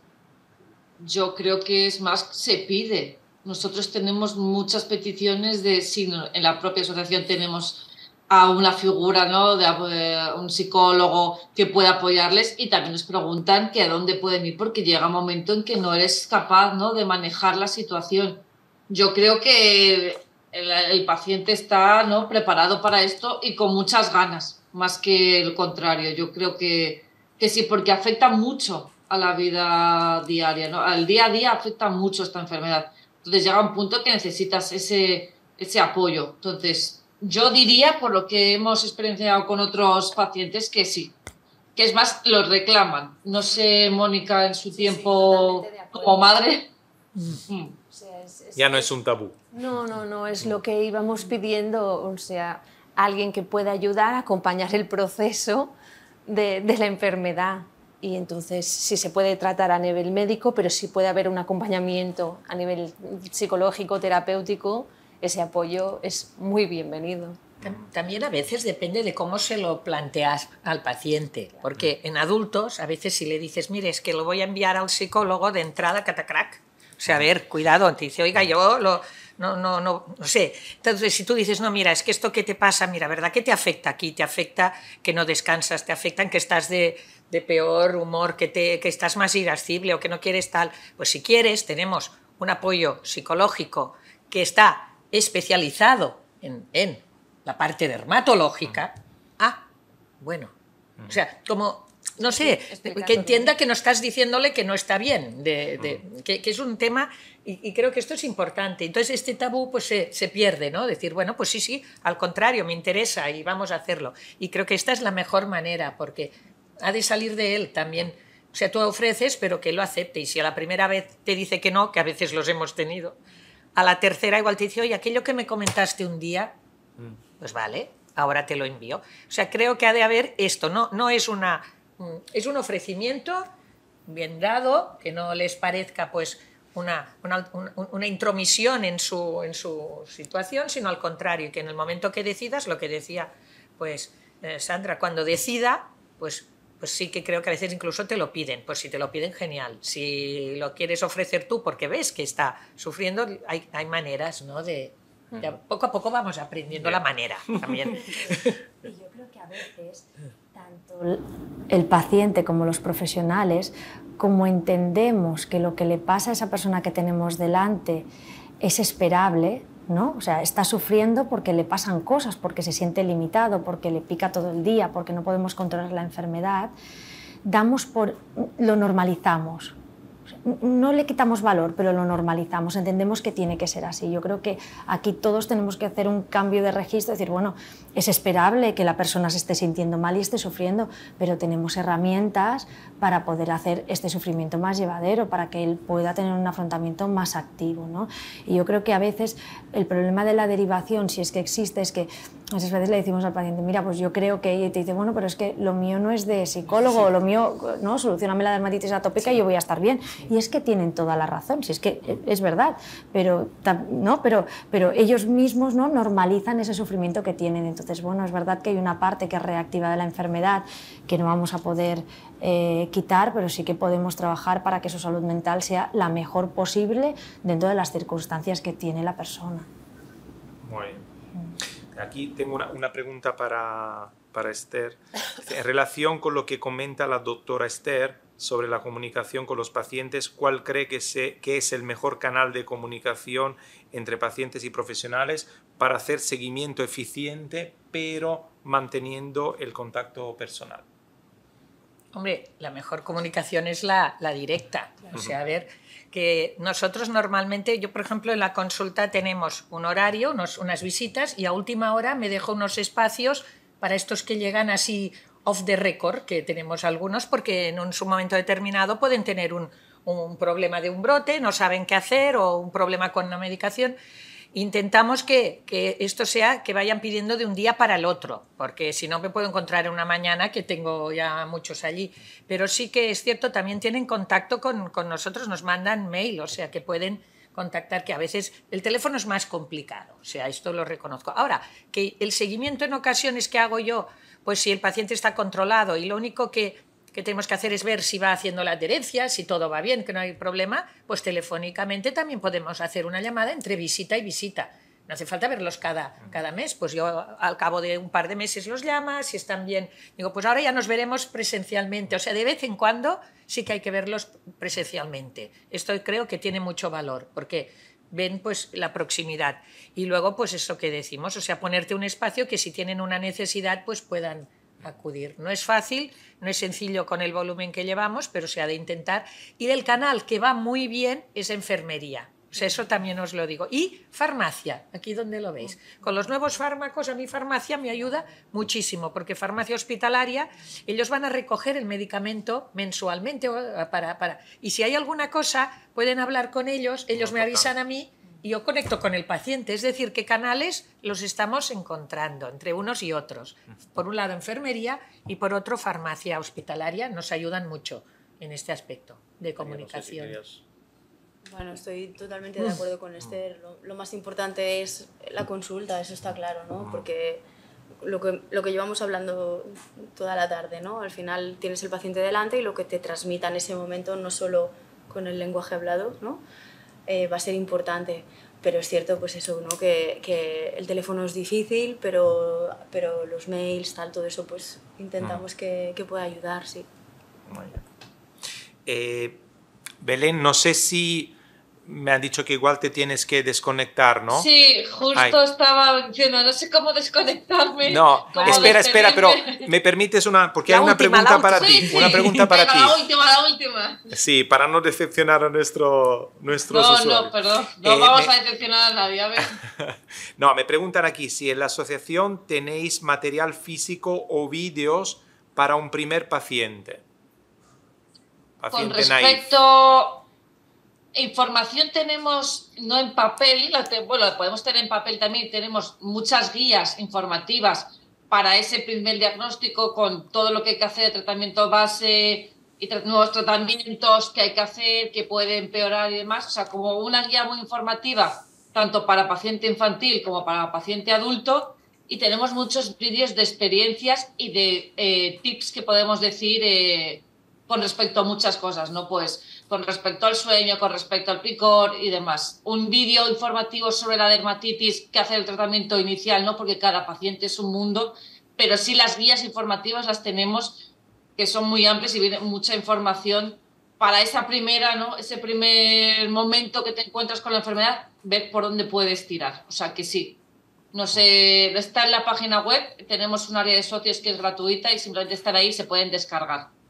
Yo creo que es más, se pide. Nosotros tenemos muchas peticiones de, sí, en la propia asociación tenemos a una figura, ¿no? de uh, un psicólogo que pueda apoyarles, y también nos preguntan que a dónde pueden ir porque llega un momento en que no eres capaz, ¿no? de manejar la situación. Yo creo que el, el paciente está, ¿no? preparado para esto y con muchas ganas, más que el contrario. Yo creo que, que sí, porque afecta mucho a la vida diaria, ¿no? Al día a día afecta mucho esta enfermedad. Entonces llega un punto que necesitas ese, ese apoyo. Entonces yo diría, por lo que hemos experienciado con otros pacientes, que sí, que es más, los reclaman. No sé, Mónica, en su sí, tiempo sí, como madre. Mm. O sea, es, es, ya no es un tabú. No, no, no, es lo que íbamos pidiendo, o sea, alguien que pueda ayudar a acompañar el proceso de, de la enfermedad. Y entonces sí se puede tratar a nivel médico, pero sí puede haber un acompañamiento a nivel psicológico, terapéutico. Ese apoyo es muy bienvenido. También a veces depende de cómo se lo planteas al paciente, porque en adultos a veces si le dices, mire, es que lo voy a enviar al psicólogo de entrada, catacrac. O sea, a ver, cuidado, te dice, oiga, yo lo, no, no, no, no sé. Entonces, si tú dices, no, mira, es que esto que te pasa, mira, ¿verdad que te afecta aquí? Te afecta que no descansas, te afecta en que estás de, de peor humor, que, te, que estás más irascible o que no quieres tal. Pues si quieres, tenemos un apoyo psicológico que está especializado en, en la parte dermatológica. Ah, bueno, o sea, como, no sé, que entienda que no estás diciéndole que no está bien, de, de, que, que es un tema, y, y creo que esto es importante. Entonces este tabú pues se, se pierde, ¿no? Decir, bueno, pues sí, sí, al contrario, me interesa y vamos a hacerlo. Y creo que esta es la mejor manera, porque ha de salir de él también. O sea, tú ofreces, pero que lo acepte, y si a la primera vez te dice que no, que a veces los hemos tenido, a la tercera igual te dice, oye, aquello que me comentaste un día, pues vale, ahora te lo envío. O sea, creo que ha de haber esto, no, no es una, es un ofrecimiento bien dado, que no les parezca pues una, una, una intromisión en su, en su situación, sino al contrario, que en el momento que decidas, lo que decía pues eh, Sandra, cuando decida, pues pues sí que creo que a veces incluso te lo piden. Pues si te lo piden, genial. Si lo quieres ofrecer tú porque ves que está sufriendo, hay, hay maneras, ¿no? De, de poco a poco vamos aprendiendo la manera también. Y yo creo que a veces tanto el paciente como los profesionales, como entendemos que lo que le pasa a esa persona que tenemos delante es esperable, ¿no? O sea, está sufriendo porque le pasan cosas, porque se siente limitado, porque le pica todo el día, porque no podemos controlar la enfermedad. damos por, lo normalizamos. No le quitamos valor, pero lo normalizamos, entendemos que tiene que ser así. Yo creo que aquí todos tenemos que hacer un cambio de registro, decir, bueno, es esperable que la persona se esté sintiendo mal y esté sufriendo, pero tenemos herramientas para poder hacer este sufrimiento más llevadero, para que él pueda tener un afrontamiento más activo, ¿no? Y yo creo que a veces el problema de la derivación, si es que existe, es que muchas veces le decimos al paciente, mira, pues yo creo que, y te dice, bueno, pero es que lo mío no es de psicólogo, sí. lo mío, no, solucioname la dermatitis atópica sí. y yo voy a estar bien. Y es que tienen toda la razón, si es que es verdad, pero, ¿no? pero, pero ellos mismos, ¿no?, normalizan ese sufrimiento que tienen. Entonces, bueno, es verdad que hay una parte que es reactiva de la enfermedad que no vamos a poder eh, quitar, pero sí que podemos trabajar para que su salud mental sea la mejor posible dentro de las circunstancias que tiene la persona. Muy bien. Aquí tengo una, una pregunta para, para Esther. En relación con lo que comenta la doctora Esther sobre la comunicación con los pacientes, ¿cuál cree que, se, que es el mejor canal de comunicación entre pacientes y profesionales para hacer seguimiento eficiente, pero manteniendo el contacto personal? Hombre, la mejor comunicación es la, la directa. O sea, a ver, que nosotros normalmente, yo por ejemplo en la consulta tenemos un horario, unos, unas visitas, y a última hora me dejo unos espacios para estos que llegan así off the record, que tenemos algunos, porque en un su momento determinado pueden tener un, un problema de un brote, no saben qué hacer, o un problema con una medicación. Intentamos que, que esto sea, que vayan pidiendo de un día para el otro, porque si no me puedo encontrar en una mañana, que tengo ya muchos allí. Pero sí que es cierto, también tienen contacto con, con nosotros, nos mandan mail, o sea que pueden contactar, que a veces el teléfono es más complicado, o sea, esto lo reconozco. Ahora, que el seguimiento en ocasiones que hago yo, pues si el paciente está controlado y lo único que, que tenemos que hacer es ver si va haciendo la adherencia, si todo va bien, que no hay problema, pues telefónicamente también podemos hacer una llamada entre visita y visita. No hace falta verlos cada, cada mes, pues yo al cabo de un par de meses los llamo, si están bien, digo, pues ahora ya nos veremos presencialmente, o sea, de vez en cuando sí que hay que verlos presencialmente. Esto creo que tiene mucho valor, porque ven pues la proximidad. Y luego pues eso que decimos, o sea, ponerte un espacio que si tienen una necesidad pues puedan acudir. No es fácil, no es sencillo con el volumen que llevamos, pero se ha de intentar. Y del canal que va muy bien es enfermería. O sea, eso también os lo digo. Y farmacia, aquí donde lo veis. Con los nuevos fármacos, a mí farmacia me ayuda muchísimo, porque farmacia hospitalaria, ellos van a recoger el medicamento mensualmente. Para, para, y si hay alguna cosa, pueden hablar con ellos, ellos me avisan a mí y yo conecto con el paciente. Es decir, qué canales los estamos encontrando entre unos y otros. Por un lado, enfermería y por otro, farmacia hospitalaria. Nos ayudan mucho en este aspecto de comunicación. Bueno, estoy totalmente de acuerdo con Esther. Lo, lo más importante es la consulta, eso está claro, ¿no? Porque lo que, lo que llevamos hablando toda la tarde, ¿no? Al final tienes el paciente delante y lo que te transmita en ese momento, no solo con el lenguaje hablado, ¿no? Eh, va a ser importante. Pero es cierto, pues eso, ¿no? Que, que el teléfono es difícil, pero, pero los mails, tal, todo eso, pues intentamos que, que pueda ayudar, sí. Muy bien. Eh, Belén, no sé si me han dicho que igual te tienes que desconectar, ¿no? Sí, justo Ay. estaba diciendo, no sé cómo desconectarme. No, espera, espera, pero me permites una, porque la hay una última, pregunta para ti, sí, sí. una pregunta para ti. La última, la última. Sí, para no decepcionar a nuestro, nuestros no, usuarios. No, perdón, no eh, vamos me... a decepcionar a nadie, a ver. No, me preguntan aquí si en la asociación tenéis material físico o vídeos para un primer paciente. Con respecto... Información tenemos no en papel, la te, bueno, la podemos tener en papel también, tenemos muchas guías informativas para ese primer diagnóstico con todo lo que hay que hacer de tratamiento base y tra nuevos tratamientos que hay que hacer, que puede empeorar y demás, o sea, como una guía muy informativa, tanto para paciente infantil como para paciente adulto, y tenemos muchos vídeos de experiencias y de eh, tips que podemos decir eh, con respecto a muchas cosas, ¿no? Pues con respecto al sueño, con respecto al picor y demás. Un vídeo informativo sobre la dermatitis que hace el tratamiento inicial, ¿no? Porque cada paciente es un mundo, pero sí las guías informativas las tenemos, que son muy amplias y viene mucha información para esa primera, ¿no? Ese primer momento que te encuentras con la enfermedad, ver por dónde puedes tirar. O sea que sí. No sé, está en la página web, tenemos un área de socios que es gratuita y simplemente estar ahí se pueden descargar.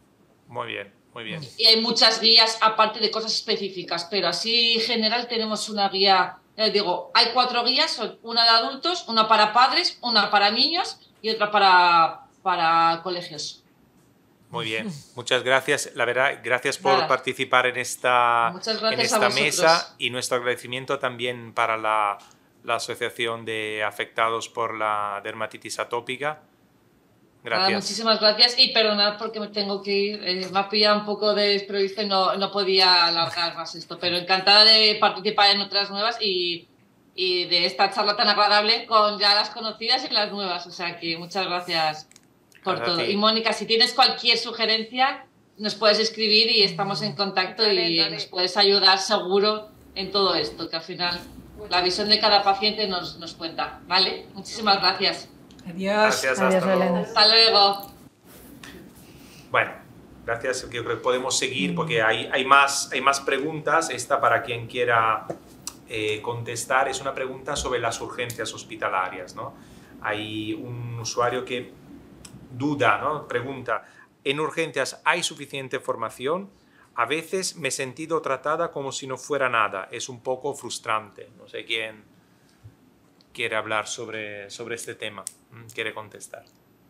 Muy bien, muy bien. Y hay muchas guías aparte de cosas específicas, pero así en general tenemos una guía, eh, digo, hay cuatro guías, son una de adultos, una para padres, una para niños y otra para, para colegios. Muy bien, muchas gracias. La verdad, gracias por Nada. participar en esta, Muchas en gracias esta a vosotros. mesa, y nuestro agradecimiento también para la, la Asociación de Afectados por la Dermatitis Atópica. Gracias. Nada, muchísimas gracias y perdonad porque me tengo que ir. Eh, me ha pillado un poco de desprevisto y no, no podía alargar más esto, pero encantada de participar en otras nuevas y, y de esta charla tan agradable con ya las conocidas y las nuevas. O sea que muchas gracias por Gracias a todo. ti. Y Mónica, si tienes cualquier sugerencia, nos puedes escribir y estamos en contacto. Dale, y dale. nos puedes ayudar seguro en todo esto, que al final la visión de cada paciente nos, nos cuenta. ¿Vale? Muchísimas gracias. Adiós. Gracias, Adiós, hasta luego. Belén. Hasta luego. Bueno, gracias. Yo creo que podemos seguir porque hay, hay, más, hay más preguntas. Esta, para quien quiera eh, contestar, es una pregunta sobre las urgencias hospitalarias, ¿no? Hay un usuario que duda, ¿no? Pregunta, ¿en urgencias hay suficiente formación? A veces me he sentido tratada como si no fuera nada. Es un poco frustrante. No sé quién quiere hablar sobre, sobre este tema, quiere contestar.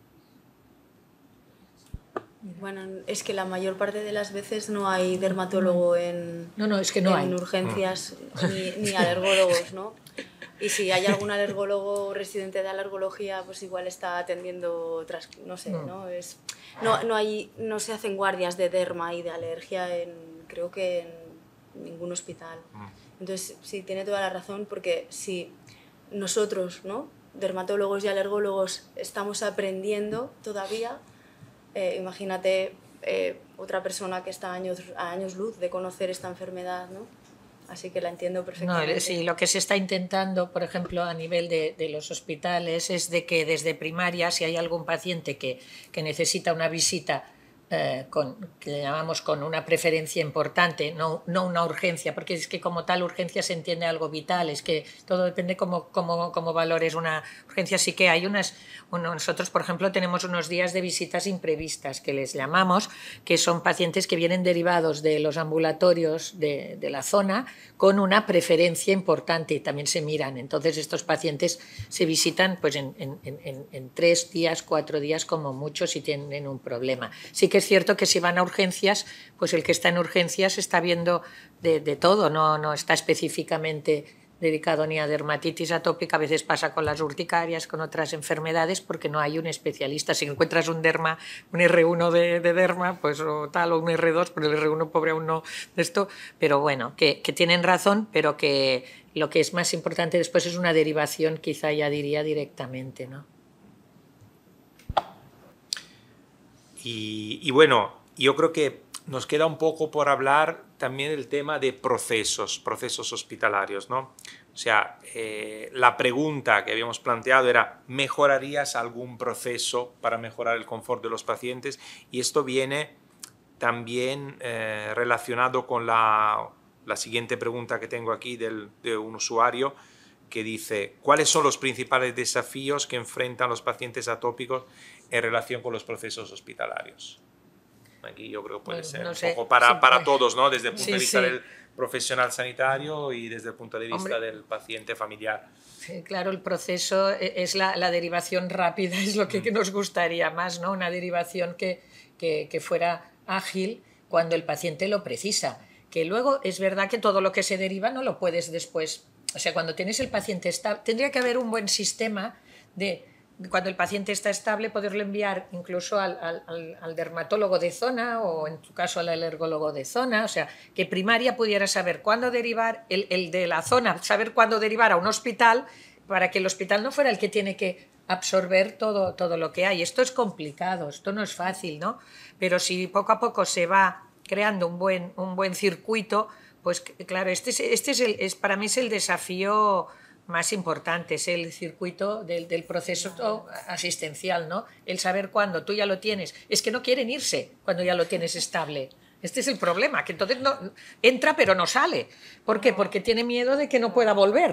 Bueno, es que la mayor parte de las veces no hay dermatólogo en, No, no, es que no en hay. urgencias ni, ni alergólogos, ¿no? Y si hay algún alergólogo residente de alergología, pues igual está atendiendo otras, no sé, ¿no? Es, no, no, hay, no se hacen guardias de derma y de alergia en, creo que en ningún hospital. Entonces, sí, tiene toda la razón, porque si nosotros, ¿no?, dermatólogos y alergólogos, estamos aprendiendo todavía, eh, imagínate eh, otra persona que está a años, a años luz de conocer esta enfermedad, ¿no? Así que la entiendo perfectamente. No, sí, lo que se está intentando, por ejemplo, a nivel de, de los hospitales, es de que desde primaria, si hay algún paciente que, que necesita una visita eh, con, que llamamos con una preferencia importante, no, no una urgencia, porque es que como tal urgencia se entiende algo vital, es que todo depende cómo, cómo, cómo valores una urgencia. Sí que hay unas, uno, nosotros, por ejemplo, tenemos unos días de visitas imprevistas, que les llamamos, que son pacientes que vienen derivados de los ambulatorios de, de la zona con una preferencia importante y también se miran. Entonces estos pacientes se visitan pues, en, en, en, en tres días, cuatro días como mucho si tienen un problema. Sí que es cierto que si van a urgencias, pues el que está en urgencias está viendo de, de todo, no, no está específicamente dedicado ni a dermatitis atópica. A veces pasa con las urticarias, con otras enfermedades, porque no hay un especialista. Si encuentras un derma, un erre uno de, de derma, pues o tal, o un erre dos, pero el erre uno pobre aún no de esto, pero bueno, que, que tienen razón, pero que lo que es más importante después es una derivación, quizá ya diría directamente, ¿no? Y, y bueno, yo creo que nos queda un poco por hablar también del tema de procesos, procesos hospitalarios, ¿no? O sea, eh, la pregunta que habíamos planteado era, ¿mejorarías algún proceso para mejorar el confort de los pacientes? Y esto viene también eh, relacionado con la, la siguiente pregunta que tengo aquí del, de un usuario que dice, ¿cuáles son los principales desafíos que enfrentan los pacientes atópicos en relación con los procesos hospitalarios? Aquí yo creo que puede Bueno, ser no un sé, poco para, sí, para pues, todos, ¿no? Desde el punto sí, de vista sí. del profesional sanitario y desde el punto de vista Hombre. del paciente familiar. Sí, claro, el proceso es la, la derivación rápida, es lo que, que nos gustaría más, ¿no? Una derivación que, que, que fuera ágil cuando el paciente lo precisa. Que luego es verdad que todo lo que se deriva no lo puedes después. O sea, cuando tienes el paciente estable, tendría que haber un buen sistema de, cuando el paciente está estable, poderlo enviar incluso al, al, al dermatólogo de zona o en tu caso al alergólogo de zona. O sea, que primaria pudiera saber cuándo derivar, el, el de la zona, saber cuándo derivar a un hospital para que el hospital no fuera el que tiene que absorber todo, todo lo que hay. Esto es complicado, esto no es fácil, ¿no? Pero si poco a poco se va creando un buen, un buen circuito, pues claro, este, es, este es, el, es para mí es el desafío más importante, es el circuito del, del proceso asistencial, ¿no? El saber cuándo, tú ya lo tienes. Es que no quieren irse cuando ya lo tienes estable. Este es el problema, que entonces no, entra pero no sale. ¿Por qué? Porque tiene miedo de que no pueda volver.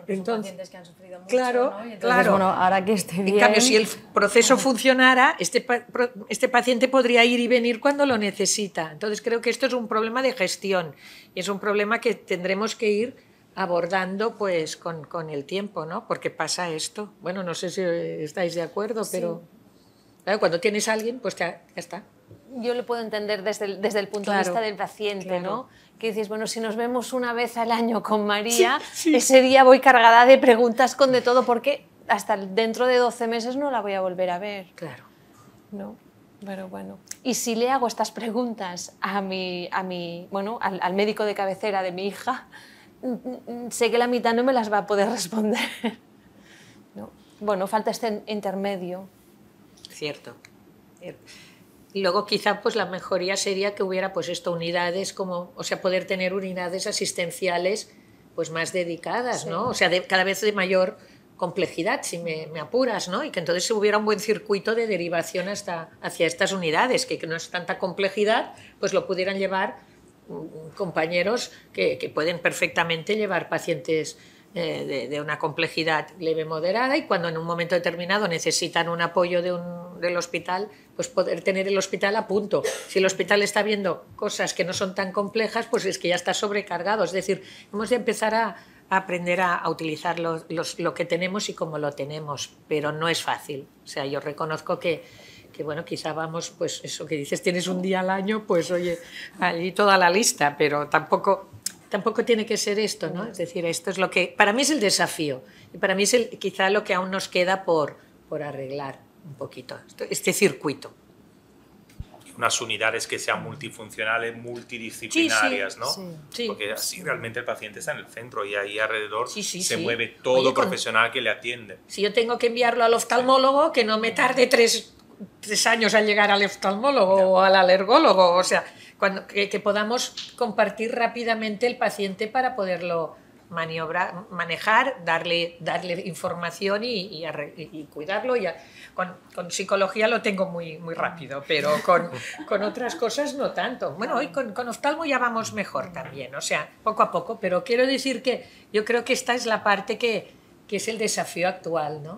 Entonces, son pacientes que han sufrido mucho, claro, ¿no? Y entonces, claro. bueno, ahora que esté bien... En cambio, si el proceso funcionara, este, pa este paciente podría ir y venir cuando lo necesita. Entonces creo que esto es un problema de gestión y es un problema que tendremos que ir abordando pues con, con el tiempo, ¿no? Porque pasa esto. Bueno, no sé si estáis de acuerdo, pero sí. Claro, cuando tienes a alguien, pues ya, ya está. Yo lo puedo entender desde el, desde el punto Claro, de vista del paciente, claro. ¿no? Que dices, bueno, si nos vemos una vez al año con María, sí, sí. ese día voy cargada de preguntas con de todo, porque hasta dentro de doce meses no la voy a volver a ver. Claro. ¿No? Pero bueno. Y si le hago estas preguntas a mi, a mi, bueno, al, al médico de cabecera de mi hija, sé que la mitad no me las va a poder responder. ¿No? Bueno, falta este intermedio. Cierto. Y luego quizá pues la mejoría sería que hubiera pues esto, unidades como, o sea, poder tener unidades asistenciales pues más dedicadas, sí. ¿no? O sea, de, cada vez de mayor complejidad, si me, me apuras, ¿no? Y que entonces hubiera un buen circuito de derivación hasta, hacia estas unidades, que, que no es tanta complejidad, pues lo pudieran llevar compañeros que, que pueden perfectamente llevar pacientes eh, de, de una complejidad leve moderada, y cuando en un momento determinado necesitan un apoyo de un, del hospital, pues poder tener el hospital a punto. Si el hospital está viendo cosas que no son tan complejas, pues es que ya está sobrecargado. Es decir, hemos de empezar a, a aprender a, a utilizar los, los, lo que tenemos y cómo lo tenemos, pero no es fácil. O sea, yo reconozco que que bueno, quizá vamos, pues eso que dices, tienes un día al año, pues oye, allí toda la lista, pero tampoco, tampoco tiene que ser esto, ¿no? Es decir, esto es lo que, para mí es el desafío, y para mí es el, quizá lo que aún nos queda por, por arreglar un poquito, este circuito. Unas unidades que sean multifuncionales, multidisciplinarias, sí, sí, ¿no? Sí, sí, Porque así realmente el paciente está en el centro y ahí alrededor sí, sí, se sí. mueve todo Oye, con, profesional que le atiende. Si yo tengo que enviarlo al oftalmólogo, que no me tarde tres... tres años al llegar al oftalmólogo no. o al alergólogo, o sea, cuando, que, que podamos compartir rápidamente el paciente para poderlo maniobrar, manejar, darle, darle información y, y, y, y cuidarlo. Y a, con, con psicología lo tengo muy, muy rápido, pero con, con otras cosas no tanto. Bueno, hoy con, con oftalmo ya vamos mejor también, o sea, poco a poco, pero quiero decir que yo creo que esta es la parte que, que es el desafío actual, ¿no?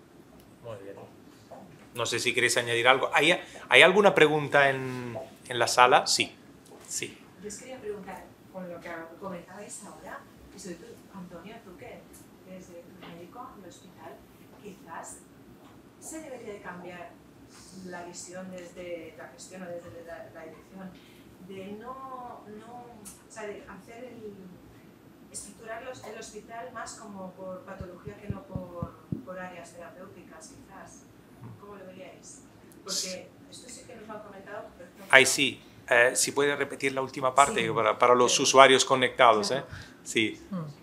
Muy bien. No sé si queréis añadir algo. ¿Hay, ¿hay alguna pregunta en, en la sala? Sí. Sí. Yo os quería preguntar, con lo que comentabais ahora, y sobre todo, Antonio, tú que desde tu médico en el hospital, quizás se debería de cambiar la visión desde la gestión o desde la, la dirección, de no, no, o sea, de hacer el, estructurar los, el hospital más como por patología que no por, por áreas terapéuticas, quizás. ¿Cómo lo veríais? Porque esto sí que nos lo han comentado. Ahí sí. Eh, si puede repetir la última parte sí, para, para los pero, usuarios conectados. Claro. ¿eh? Sí.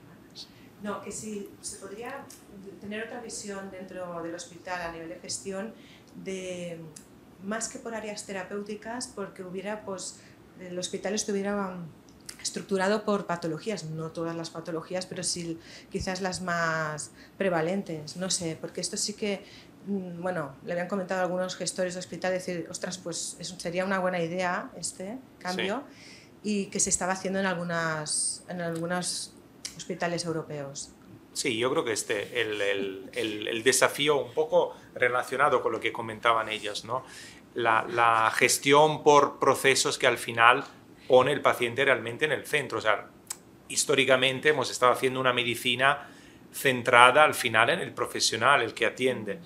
No, que si se podría tener otra visión dentro del hospital a nivel de gestión, de más que por áreas terapéuticas, porque hubiera, pues, el hospital estuviera estructurado por patologías, no todas las patologías, pero sí quizás las más prevalentes, no sé, porque esto sí que, bueno, le habían comentado a algunos gestores de hospital, decir, ostras, pues eso sería una buena idea este cambio, sí. Y que se estaba haciendo en, algunas, en algunos hospitales europeos. Sí, yo creo que este, el, el, el, el desafío un poco relacionado con lo que comentaban ellos, ¿no? La, la gestión por procesos que al final pone el paciente realmente en el centro. O sea, históricamente hemos estado haciendo una medicina centrada al final en el profesional, el que atiende.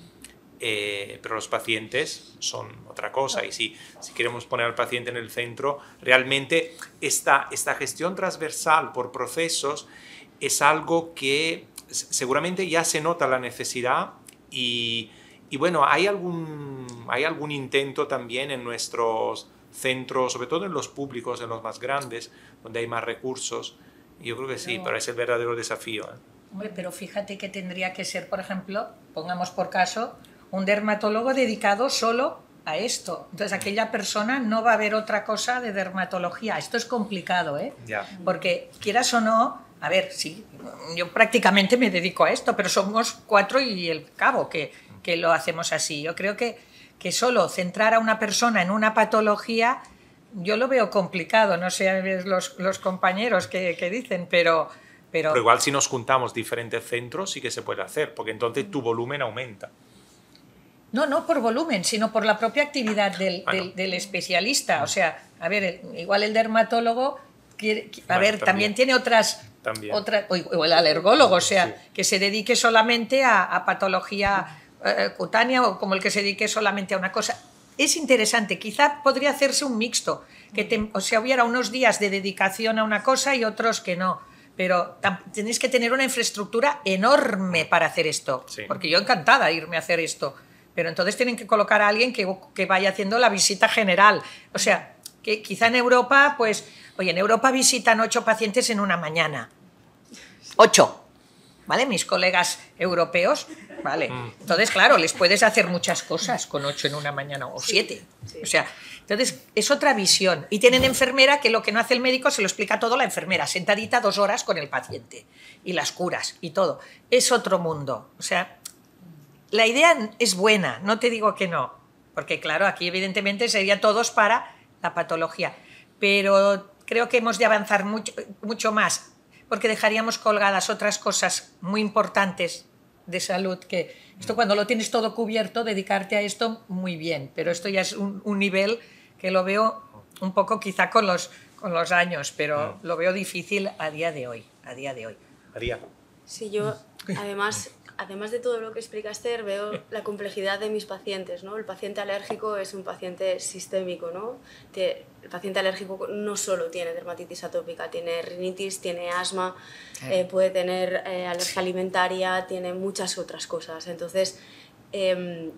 Eh, pero los pacientes son otra cosa, y si, si queremos poner al paciente en el centro, realmente esta, esta gestión transversal por procesos es algo que seguramente ya se nota la necesidad, y, y bueno, hay algún, hay algún intento también en nuestros centros, sobre todo en los públicos, en los más grandes, donde hay más recursos. Yo creo que sí, pero es el verdadero desafío. ¿eh? Hombre, pero fíjate que tendría que ser, por ejemplo, pongamos por caso, un dermatólogo dedicado solo a esto. Entonces aquella persona no va a ver otra cosa de dermatología. Esto es complicado, ¿eh? Ya. Porque quieras o no, a ver, sí, yo prácticamente me dedico a esto, pero somos cuatro y el cabo que, que lo hacemos así. Yo creo que, que solo centrar a una persona en una patología, yo lo veo complicado. No sé los, los compañeros que, que dicen, pero... Pero, Pero igual si nos juntamos diferentes centros sí que se puede hacer, porque entonces tu volumen aumenta. No, no por volumen, sino por la propia actividad del, Bueno. del, del especialista. O sea, a ver, el- igual el dermatólogo, quiere, a Bueno, ver, también. también tiene otras... También. Otra, o, o el alergólogo, o sea, Sí. que se dedique solamente a, a patología eh, cutánea o como el que se dedique solamente a una cosa. Es interesante, quizá podría hacerse un mixto, que te, o sea, hubiera unos días de dedicación a una cosa y otros que no. Pero tam- tenéis que tener una infraestructura enorme para hacer esto, Sí. porque yo encantada de irme a hacer esto, pero entonces tienen que colocar a alguien que, que vaya haciendo la visita general. O sea, que quizá en Europa, pues, oye, en Europa visitan ocho pacientes en una mañana. Ocho, ¿vale? Mis colegas europeos, ¿vale? Entonces, claro, les puedes hacer muchas cosas con ocho en una mañana, o siete. O sea, entonces, es otra visión. Y tienen enfermera que lo que no hace el médico se lo explica todo la enfermera, sentadita dos horas con el paciente. Y las curas y todo. Es otro mundo. O sea, la idea es buena, no te digo que no. Porque, claro, aquí evidentemente sería todos para la patología. Pero creo que hemos de avanzar mucho, mucho más, porque dejaríamos colgadas otras cosas muy importantes de salud, que esto cuando lo tienes todo cubierto, dedicarte a esto muy bien, pero esto ya es un, un nivel que lo veo un poco quizá con los, con los años, pero lo veo difícil a día de hoy, a día de hoy. María. Sí, yo además, además de todo lo que explica Esther, veo la complejidad de mis pacientes, ¿no? El paciente alérgico es un paciente sistémico, ¿no? Tie- El paciente alérgico no solo tiene dermatitis atópica, tiene rinitis, tiene asma, eh, puede tener eh, alergia alimentaria, tiene muchas otras cosas. Entonces, em,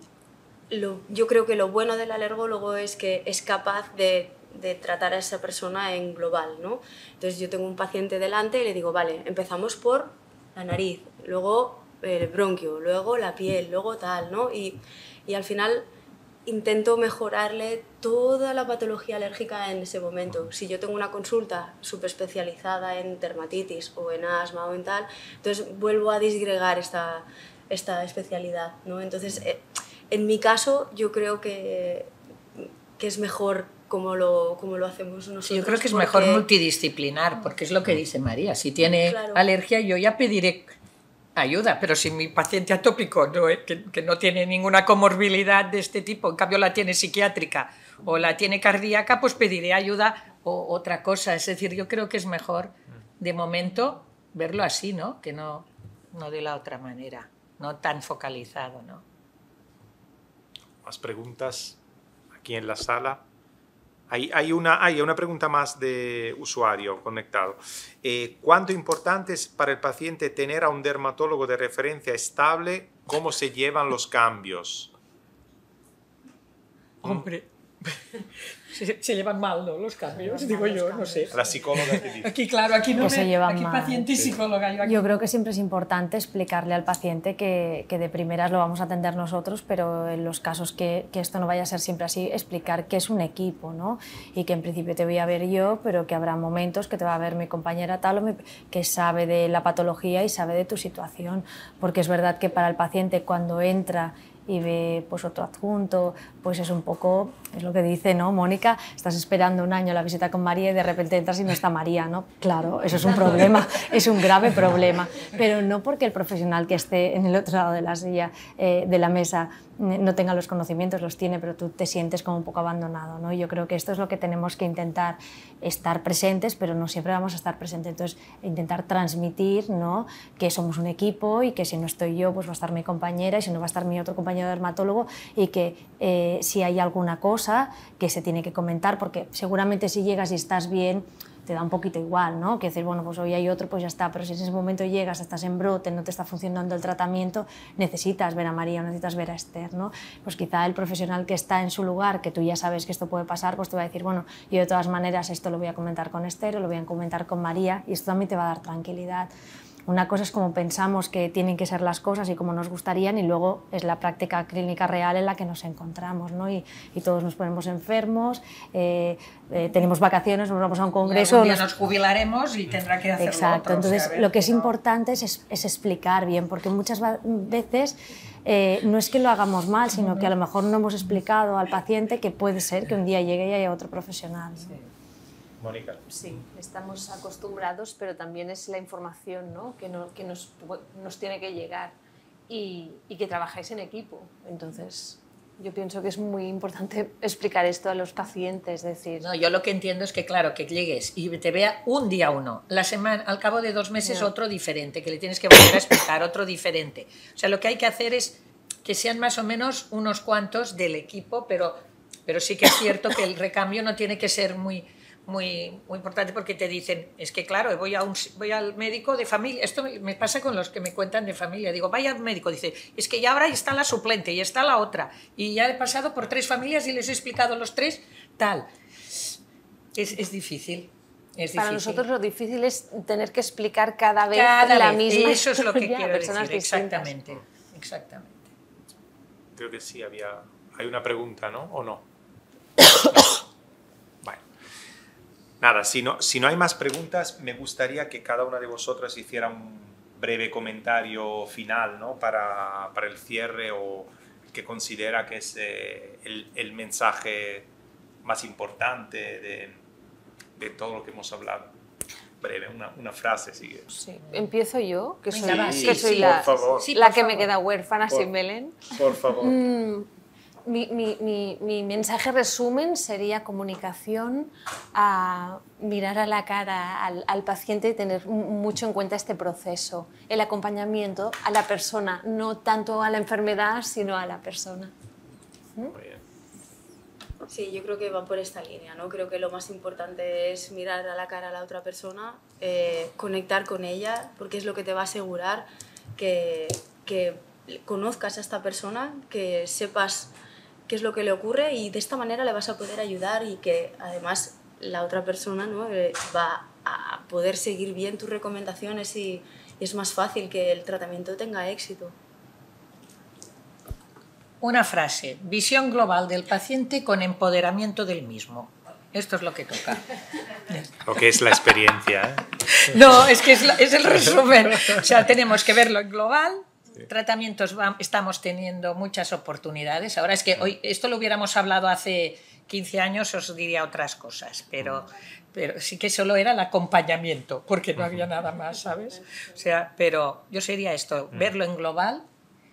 lo- yo creo que lo bueno del alergólogo es que es capaz de, de tratar a esa persona en global, ¿no? Entonces yo tengo un paciente delante y le digo, vale, empezamos por la nariz, luego el bronquio, luego la piel, luego tal, ¿no? Y, y al final intento mejorarle toda la patología alérgica en ese momento. Si yo tengo una consulta súper especializada en dermatitis o en asma o en tal, entonces vuelvo a disgregar esta, esta especialidad, ¿no? Entonces, eh, en mi caso, yo creo que, que es mejor como lo, como lo hacemos nosotros. Sí, yo creo que es porque- mejor multidisciplinar, porque es lo que dice María. Si tiene Claro. alergia, yo ya pediré ayuda, pero si mi paciente atópico no, eh, que, que no tiene ninguna comorbilidad de este tipo, en cambio la tiene psiquiátrica o la tiene cardíaca, pues pediré ayuda o otra cosa. Es decir, yo creo que es mejor, de momento, verlo así, ¿no? Que no, no de la otra manera, no tan focalizado, ¿no? Más preguntas aquí en la sala. Hay, hay, una, hay una pregunta más de usuario conectado. Eh, ¿Cuánto importante es para el paciente tener a un dermatólogo de referencia estable? ¿Cómo se llevan los cambios? Hombre, se, se llevan mal, ¿no? Los cambios, digo yo, no sé. La psicóloga te dice. Aquí, claro, aquí no Que se me, llevan aquí mal. paciente y psicóloga. Yo, aquí- Yo creo que siempre es importante explicarle al paciente que, que de primeras lo vamos a atender nosotros, pero en los casos que, que esto no vaya a ser siempre así, explicar que es un equipo, ¿no? Y que en principio te voy a ver yo, pero que habrá momentos que te va a ver mi compañera tal o mi- que sabe de la patología y sabe de tu situación, porque es verdad que para el paciente cuando entra y ve pues otro adjunto, pues es un poco, es lo que dice, ¿no, Mónica? Estás esperando un año la visita con María y de repente entras y no está María, ¿no? Claro, eso es un problema, es un grave problema, pero no porque el profesional que esté en el otro lado de la silla, eh, de la mesa, no tenga los conocimientos, los tiene, pero tú te sientes como un poco abandonado, ¿no? Yo creo que esto es lo que tenemos que intentar, estar presentes, pero no siempre vamos a estar presentes, entonces intentar transmitir, ¿no? Que somos un equipo y que si no estoy yo, pues va a estar mi compañera y si no va a estar mi otro compañero dermatólogo y que eh, si hay alguna cosa que se tiene que comentar, porque seguramente si llegas y estás bien, te da un poquito igual, ¿no? Que decir, bueno, pues hoy hay otro, pues ya está, pero si en ese momento llegas, estás en brote, no te está funcionando el tratamiento, necesitas ver a María o necesitas ver a Esther, ¿no? Pues quizá el profesional que está en su lugar, que tú ya sabes que esto puede pasar, pues te va a decir, bueno, yo de todas maneras esto lo voy a comentar con Esther o lo voy a comentar con María y esto también te va a dar tranquilidad. Una cosa es como pensamos que tienen que ser las cosas y como nos gustarían y luego es la práctica clínica real en la que nos encontramos, ¿no? Y, y todos nos ponemos enfermos, eh, eh, tenemos vacaciones, nos vamos a un congreso... Algún día nos... nos jubilaremos y tendrá que hacerlo Exacto, otro, entonces o sea, a ver, lo que es no- importante es, es, es explicar bien, porque muchas va- veces eh, no es que lo hagamos mal, sino que a lo mejor no hemos explicado al paciente que puede ser que un día llegue y haya otro profesional, ¿no? Mónica. Sí, estamos acostumbrados, pero también es la información, ¿no? que, no, que nos, nos tiene que llegar y, y que trabajáis en equipo. Entonces, yo pienso que es muy importante explicar esto a los pacientes. Decir, no, yo lo que entiendo es que, claro, que llegues y te vea un día uno, la semana, al cabo de dos meses no. otro diferente, que le tienes que volver a explicar otro diferente. O sea, lo que hay que hacer es que sean más o menos unos cuantos del equipo, pero, pero sí que es cierto que el recambio no tiene que ser muy... Muy, muy importante, porque te dicen, es que claro, voy, a un, voy al médico de familia, esto me pasa con los que me cuentan de familia, digo, vaya al médico, dice, es que ya ahora está la suplente y está la otra, y ya he pasado por tres familias y les he explicado los tres, tal. Es, es difícil. Es Para difícil. Nosotros lo difícil es tener que explicar cada vez cada la vez. misma Eso es lo que quiero personas decir, distintas. exactamente, exactamente. Creo que sí, había, hay una pregunta, ¿no? ¿O no? Nada, si no, si no hay más preguntas, me gustaría que cada una de vosotras hiciera un breve comentario final, ¿no? para, para el cierre, o que considera que es eh, el, el mensaje más importante de, de todo lo que hemos hablado. Breve, una, una frase, sigue. Sí. Empiezo yo, que soy, Venga, va, que sí, soy sí, la, por favor. Sí, la por que favor. me queda huérfana Por- sin Belén. Por favor. Mm, Mi, mi, mi, mi mensaje resumen sería comunicación, a mirar a la cara al, al paciente y tener mucho en cuenta este proceso, el acompañamiento a la persona, no tanto a la enfermedad, sino a la persona. Muy bien. Sí, yo creo que va por esta línea, ¿no? Creo que lo más importante es mirar a la cara a la otra persona, eh, conectar con ella, porque es lo que te va a asegurar que, que conozcas a esta persona, que sepas qué es lo que le ocurre, y de esta manera le vas a poder ayudar, y que además la otra persona, ¿no? eh, va a poder seguir bien tus recomendaciones, y, y es más fácil que el tratamiento tenga éxito. Una frase, visión global del paciente con empoderamiento del mismo. Esto es lo que toca. Lo que es la experiencia, ¿eh? No, es que es, la- es el resumen. O sea, tenemos que verlo en global. Tratamientos, va- estamos teniendo muchas oportunidades. Ahora es que hoy, esto lo hubiéramos hablado hace quince años, os diría otras cosas, pero, pero sí que solo era el acompañamiento, porque no había nada más, ¿sabes? O sea, pero yo sería esto, verlo en global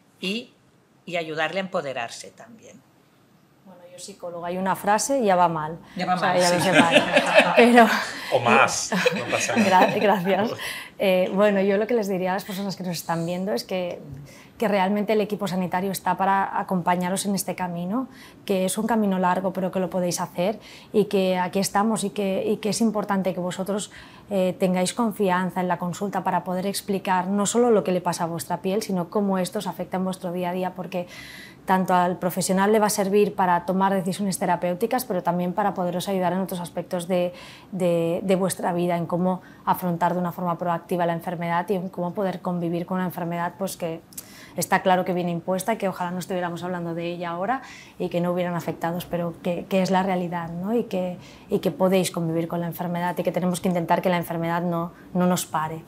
y, y ayudarle a empoderarse también. Bueno, yo psicóloga, hay una frase y ya va mal. Ya va O sea, mal, ya sí. lo sé mal. Pero, O más, no pasa nada. Gra- Gracias. Eh, bueno, yo lo que les diría a las personas que nos están viendo es que, que realmente el equipo sanitario está para acompañaros en este camino, que es un camino largo, pero que lo podéis hacer, y que aquí estamos, y que, y que es importante que vosotros eh, tengáis confianza en la consulta para poder explicar no solo lo que le pasa a vuestra piel, sino cómo esto os afecta en vuestro día a día, porque tanto al profesional le va a servir para tomar decisiones terapéuticas, pero también para poderos ayudar en otros aspectos de, de, de vuestra vida, en cómo afrontar de una forma proactiva la enfermedad y en cómo poder convivir con una enfermedad pues, que está claro que viene impuesta y que ojalá no estuviéramos hablando de ella ahora y que no hubieran afectados, pero que, que es la realidad, ¿no? y, que, y que podéis convivir con la enfermedad y que tenemos que intentar que la enfermedad no, no nos pare.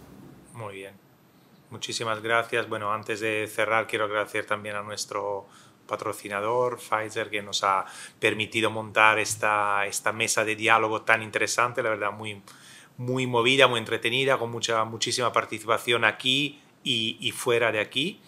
Muy bien. Muchísimas gracias. Bueno, antes de cerrar, quiero agradecer también a nuestro patrocinador, Pfizer, que nos ha permitido montar esta, esta mesa de diálogo tan interesante, la verdad, muy, muy movida, muy entretenida, con mucha, muchísima participación aquí y, y fuera de aquí.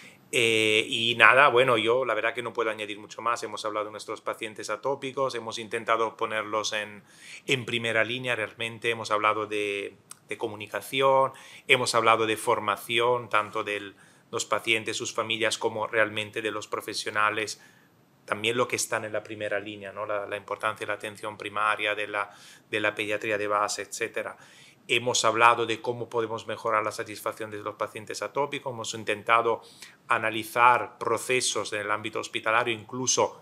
Eh, y nada, bueno, yo la verdad que no puedo añadir mucho más. Hemos hablado de nuestros pacientes atópicos, hemos intentado ponerlos en, en primera línea, realmente hemos hablado de, de comunicación, hemos hablado de formación, tanto de los pacientes, sus familias, como realmente de los profesionales, también lo que están en la primera línea, ¿no? la, la importancia de la atención primaria, de la, de la pediatría de base, etcétera. Hemos hablado de cómo podemos mejorar la satisfacción de los pacientes atópicos, hemos intentado analizar procesos en el ámbito hospitalario, incluso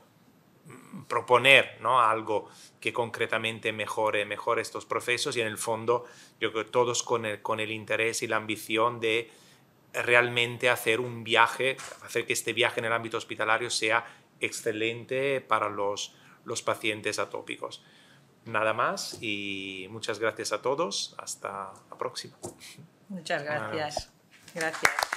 proponer, ¿no? algo que concretamente mejore, mejore estos procesos, y en el fondo yo creo que todos con el, con el interés y la ambición de realmente hacer un viaje, hacer que este viaje en el ámbito hospitalario sea excelente para los, los pacientes atópicos. Nada más y muchas gracias a todos. Hasta la próxima. Muchas gracias. Gracias.